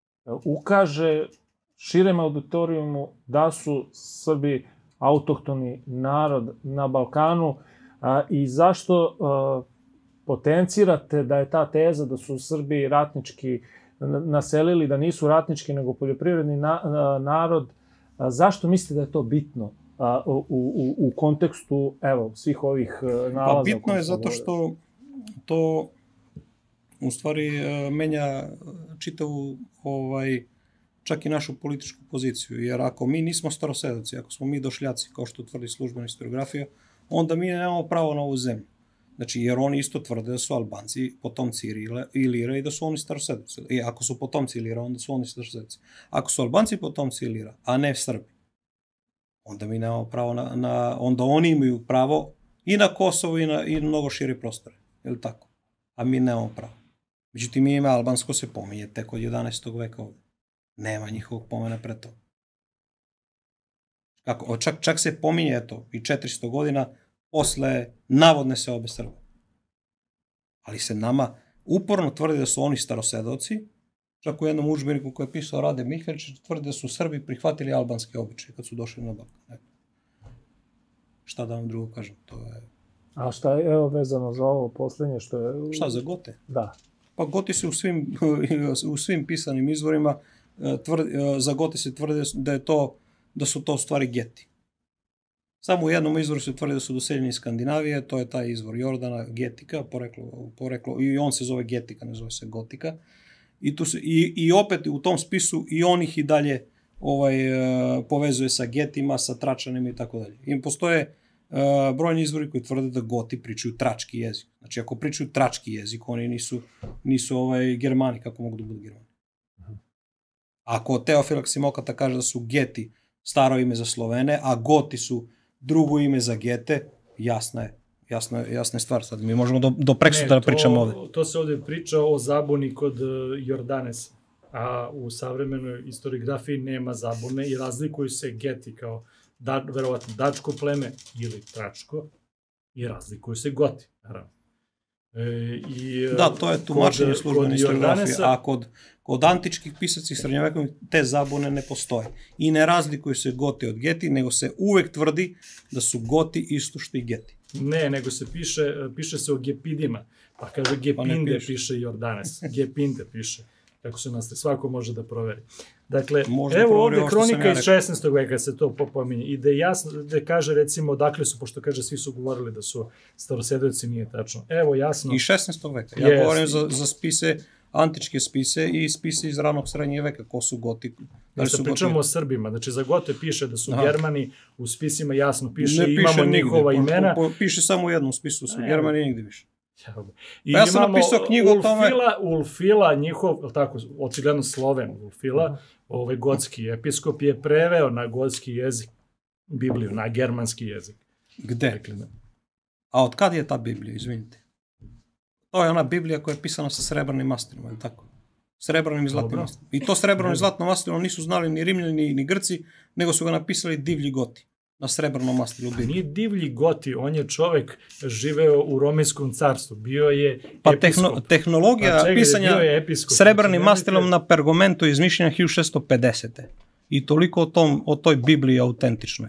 ukaže širem auditorijumu da su Srbi autohtoni narod na Balkanu a, i zašto a, potencirate da je ta teza da su Srbi ratnički naselili, da nisu ratnički nego poljoprivredni na, a, narod, a, zašto mislite da je to bitno a, u, u, u kontekstu evo, svih ovih nalaza? Pa bitno je zato što to u stvari menja čitavu ovaj čak i našu političku poziciju, jer ako mi nismo starosedaci, ako smo mi došljaci, kao što tvrdi službena historiografija, onda mi nemamo pravo na ovu zemlju. Znači, jer oni isto tvrde da su Albanci potomci Ilira i da su oni Starosedoci. I ako su potomci Ilira, onda su oni Starosedoci. Ako su Albanci potomci Ilira, a ne Srbi, onda mi nemamo pravo na, na onda oni imaju pravo i na Kosovo i na, i na mnogo širi prostore. Je li tako? A mi nemamo pravo. Međutim, ime albansko se pominje tek od jedanaestog veka ovdje. Nema njihovog pomena pre toga. Kako, čak, čak se pominje, eto, i četiristo godina posle navodne seobe Srba. Ali se nama uporno tvrdi da su oni Starosedoci, čak u jednom udžbeniku koji je pisao Rade Mihajlić, tvrdi da su Srbi prihvatili albanske običaje kad su došli na Balkan. Šta da vam drugo kažem, to je... A šta je, evo, vezano za ovo posljednje što je... Šta, za Gote? Da. Pa Goti se u svim, u svim pisanim izvorima, tvrdi, za Gote se tvrdi da, je to, da su to u stvari Geti. Samo u jednom izvoru se tvrdi da su doseljeni iz Skandinavije, to je taj izvor Jordana, Getika, poreklo, poreklo, i on se zove Getika, ne zove se Gotika. I, tu se, i, i opet u tom spisu i on ih i dalje ovaj, povezuje sa Getima, sa Tračanima i tako dalje. I postoje uh, brojni izvori koji tvrde da Goti pričaju trački jezik. Znači, ako pričaju trački jezik, oni nisu, nisu ovaj, Germani, kako mogu da budu Germani. Ako Teofilak Simokata kaže da su Geti staro ime za Slovene, a Goti su drugo ime za Gete, jasna je. Jasna, jasna je stvar, sad mi možemo do, do preksutra da pričamo ovde. To se ovde priča o zabuni kod Jordanesa, a u savremenoj historiografiji nema zabune i razlikuju se Geti kao da, verovatno dačko pleme ili tračko i razlikuju se Goti, naravno. E, i, da, to je tumačenje službene historiografije, a kod, kod antičkih pisaca i srednjovekovnih te zabune ne postoje. I ne razlikuju se Goti od Geti, nego se uvek tvrdi da su Goti isto što i Geti. Ne, nego se piše, piše se o Gepidima, pa kaže Gepinde, pa piše. piše Jordanes, Gepinde piše, kako se nastaje, svako može da proveri. Dakle, možda evo ovde kronika iz šesnaestog veka se to pominje i da je jasno, da kaže recimo odakle su, pošto kaže svi su govorili da su Starosedoci, nije tačno. Evo jasno. I šesnaestog veka, ja yes. govorim za, za spise, antičke spise i spise iz ranog srednjeg veka, ko su Goti. Da se pričamo goti... o Srbima, znači za Gote piše da su Aha. Germani, u spisima jasno piše, ne imamo piše njihova nigde. imena. Po, po, piše samo u jednom spisu, su Germani nigde više. I pa ja sam napisao knjigu o tome. Ulfila, Ulfila, njihov, tako, očigledno Sloven, Ulfila, uh-huh. ovaj gotski episkop je preveo na gotski jezik Bibliju, na germanski jezik. Gde? Dakle, a od kad je ta Biblija, izvinite? To je ona Biblija koja je pisana sa srebrnim mastilom, je tako? Srebrnim i zlatnim mastilom. I to srebrno i zlatno mastilo nisu znali ni Rimljani, ni, ni Grci, nego su ga napisali divlji Goti. Na srebrnom mastilu Biblije. Nije divlji Goti, on je čovek živeo u Romejskom carstvu, bio je pa episkop. Tehno, tehnologija pa pisanja srebrnim mastilom na pergamentu je izmišljena hiljadu šessto pedesete. I toliko o, tom, o toj Bibliji autentičnoj.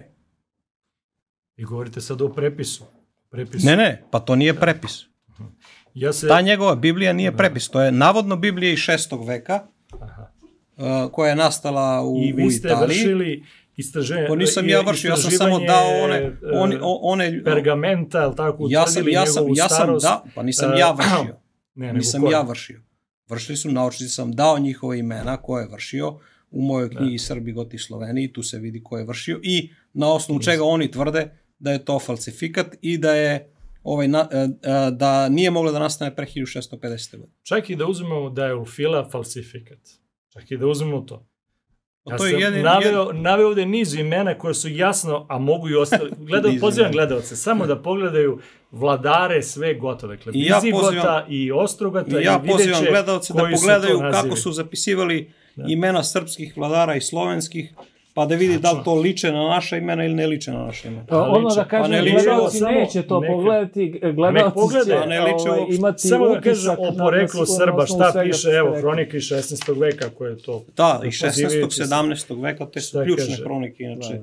I govorite sad o prepisu. prepisu. Ne, ne, pa to nije prepis. Ja se... Ta njegova Biblija nije Aha. prepis, to je navodno Biblija iz šestog veka, Aha. Uh, koja je nastala u, I vi ste u Italiji. vršili istraživanje. To nisam ja vršio, ja sam samo dao one... one, one pergamenta, ali tako, utvrdili ja sam, ja sam, njegovu ja sam starost. Da, pa nisam uh, ja vršio. Ne, nisam ja vršio. Vršili su naučnici, sam dao njihove imena koje je vršio u mojoj knjigi Srbi, Goti, Sloveniji, tu se vidi ko je vršio i na osnovu čega oni tvrde da je to falsifikat i da je ovaj, na, da nije moglo da nastane pre hiljadu šessto pedesete. godine. Čak i da uzmemo da je Ulfila falsifikat. Čak i da uzmemo to. Ja to sam jedin, naveo, jedin... naveo ovde niz imena koje su jasno, a mogu i ostali. Gledao, pozivam gledalce samo da pogledaju vladare sve Gota. Dakle, I ja Bizigota pozivam, i Ostrogota i ja i videće gledalce da pogledaju kako su zapisivali da. imena srpskih vladara i slovenskih, pa da vidi da li to liče na naša imena ili ne liče na naša imena. Pa ono da kažem, pa gledalci neće to neka. pogledati, gledalci će ne ovaj, imati samo da kažem o poreklu Srba, šta piše, evo, hronike iz šesnaestog veka, koje je to... Da, i šesnaestog, sedamnaestog veka, te su ključne hronike, inače.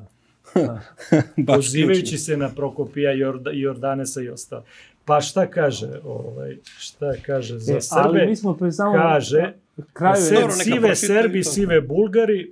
Pozivajući se na Prokopija i Jordanesa i ostalo. Pa šta kaže, ovaj, šta kaže za Srbe? Ali mi smo samo kaže, sive Srbi, sive Bulgari,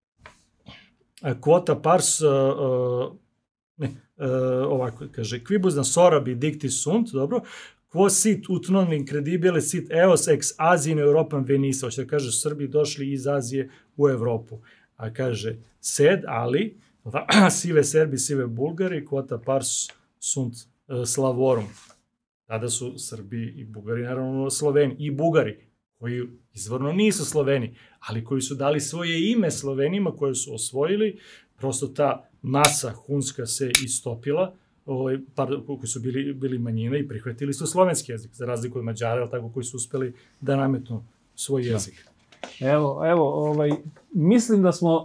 kvota pars, uh, uh, ne, uh, ovako kaže, quibus na sorabi dicti sunt, dobro, quo sit ut non incredibile sit eos ex Azije in Europam venisa, hoće da kaže, Srbi došli iz Azije u Evropu. A kaže, sed, ali, sive Serbi, sive Bulgari, quota pars sunt uh, slavorum. Tada su Srbi i Bugari, naravno Sloveni i Bugari, koji izvorno nisu Sloveni, ali koji su dali svoje ime Slovenima koje su osvojili, prosto ta masa hunska se istopila, ovaj, par, koji su bili, bili manjine i prihvatili su slovenski jezik, za razliku od Mađara, ali tako, koji su uspeli da nametnu svoj jezik. Evo, evo, ovaj, mislim da smo,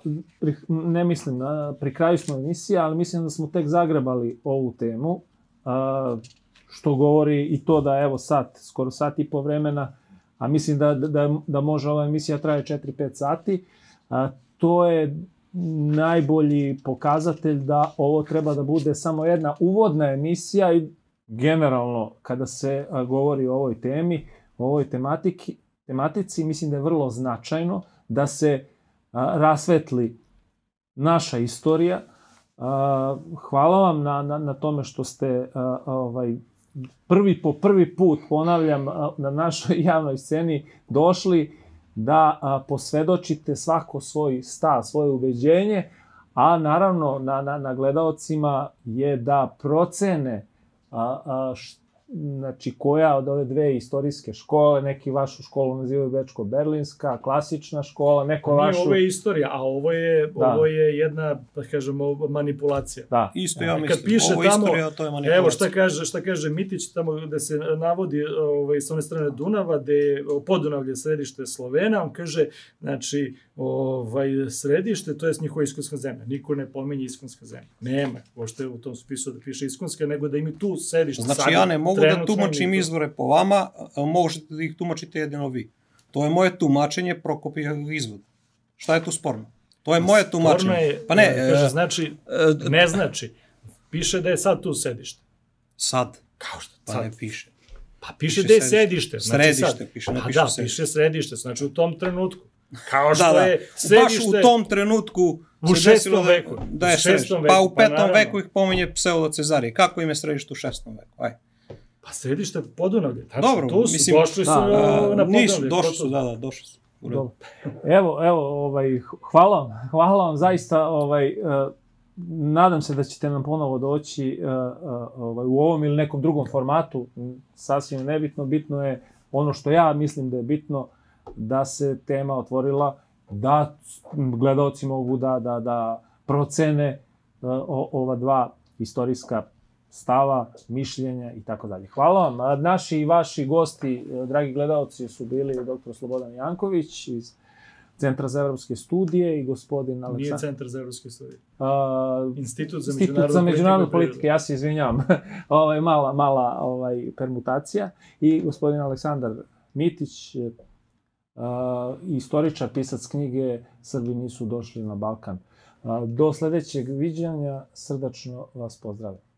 ne mislim, pri kraju smo emisije, ali mislim da smo tek zagrebali ovu temu, a, što govori i to da, evo, sat, skoro sat i po vremena, a mislim da, da, da može ova emisija traje četiri pet sati, a, to je najbolji pokazatelj da ovo treba da bude samo jedna uvodna emisija i generalno kada se a, govori o ovoj temi, o ovoj tematiki, tematici, mislim da je vrlo značajno da se a, rasvetli naša istorija. A, hvala vam na, na, na tome što ste a, ovaj, prvi po prvi put, ponavljam, a, na našoj javnoj sceni došli da a, posvedočite svako svoj stav, svoje ubeđenje, a naravno na, na, na gledaocima je da procene a, a, š, znači koja od ove dve istorijske škole, neki vašu školu nazivaju Bečko-Berlinska, klasična škola, neko Nije, vašu... ovo je istorija, a ovo je, Da. ovo je jedna, da kažemo, manipulacija. Da. Isto ja Kad mislim, piše ovo je tamo, istorija, to je manipulacija. Evo šta kaže, šta kaže Mitić tamo gde se navodi ovaj, s one strane Dunava, gde je Podunavlje središte Slovena, on kaže, znači, ovaj, središte, to je njihova iskonska zemlja. Niko ne pominje iskonska zemlja. Nema, pošto je u tom spisu da piše iskonska, nego da im je tu sedište. Znači, Sad, ja ne mogu da trenutno tumačim niko. izvore po vama, a možete da ih tumačite jedino vi. To je moje tumačenje Prokopijevog izvoda. Šta je tu sporno? To je moje tumačenje. Sporno je, Pa ne, kaže, e, znači, e, ne znači. Piše da je sad tu sedište. sad. Kao što? Pa Sad. ne piše. Pa piše, Piše da je sedište. sedište. Znači Središte sad, piše, ne pa piše da, sedište. piše središte, znači u tom trenutku. Kao što Da, da. je sedište... Baš u tom trenutku U se desilo šestom da- veku. Da je U šestom središte. veku, Pa u pa petom naravno. veku ih pominje pseudo Cezarije. Kako im je središte u šestom veku? Aj. Pa središte Podunavlje. Tačno, Dobro, tu su, mislim, došli su da, na, A, na Podunavlje. nisu, došli ko su, to- da, da, došli su. U redu. Dobro. Evo, evo, ovaj, hvala vam, hvala vam zaista, ovaj, uh, nadam se da ćete nam ponovo doći uh, uh, ovaj, u ovom ili nekom drugom formatu, sasvim nebitno, bitno je ono što ja mislim da je bitno, da se tema otvorila, da gledaoci mogu da, da, da procene uh, o, ova dva istorijska stava, mišljenja i tako dalje. Hvala vam. A naši i vaši gosti, eh, dragi gledaoci, su bili doktor Slobodan Janković iz Centra za evropske studije i gospodin Nije Aleksandar... Centar za evropske studije. A, Institut za Institut međunarodnu za međunarodnu politiku i politiku, ja se izvinjavam, ovaj, mala, mala ovaj, permutacija. I gospodin Aleksandar Mitić, eh, a, istoričar, pisac knjige Srbi nisu došli na Balkan. A, do sledećeg viđanja srdačno vas pozdravljam.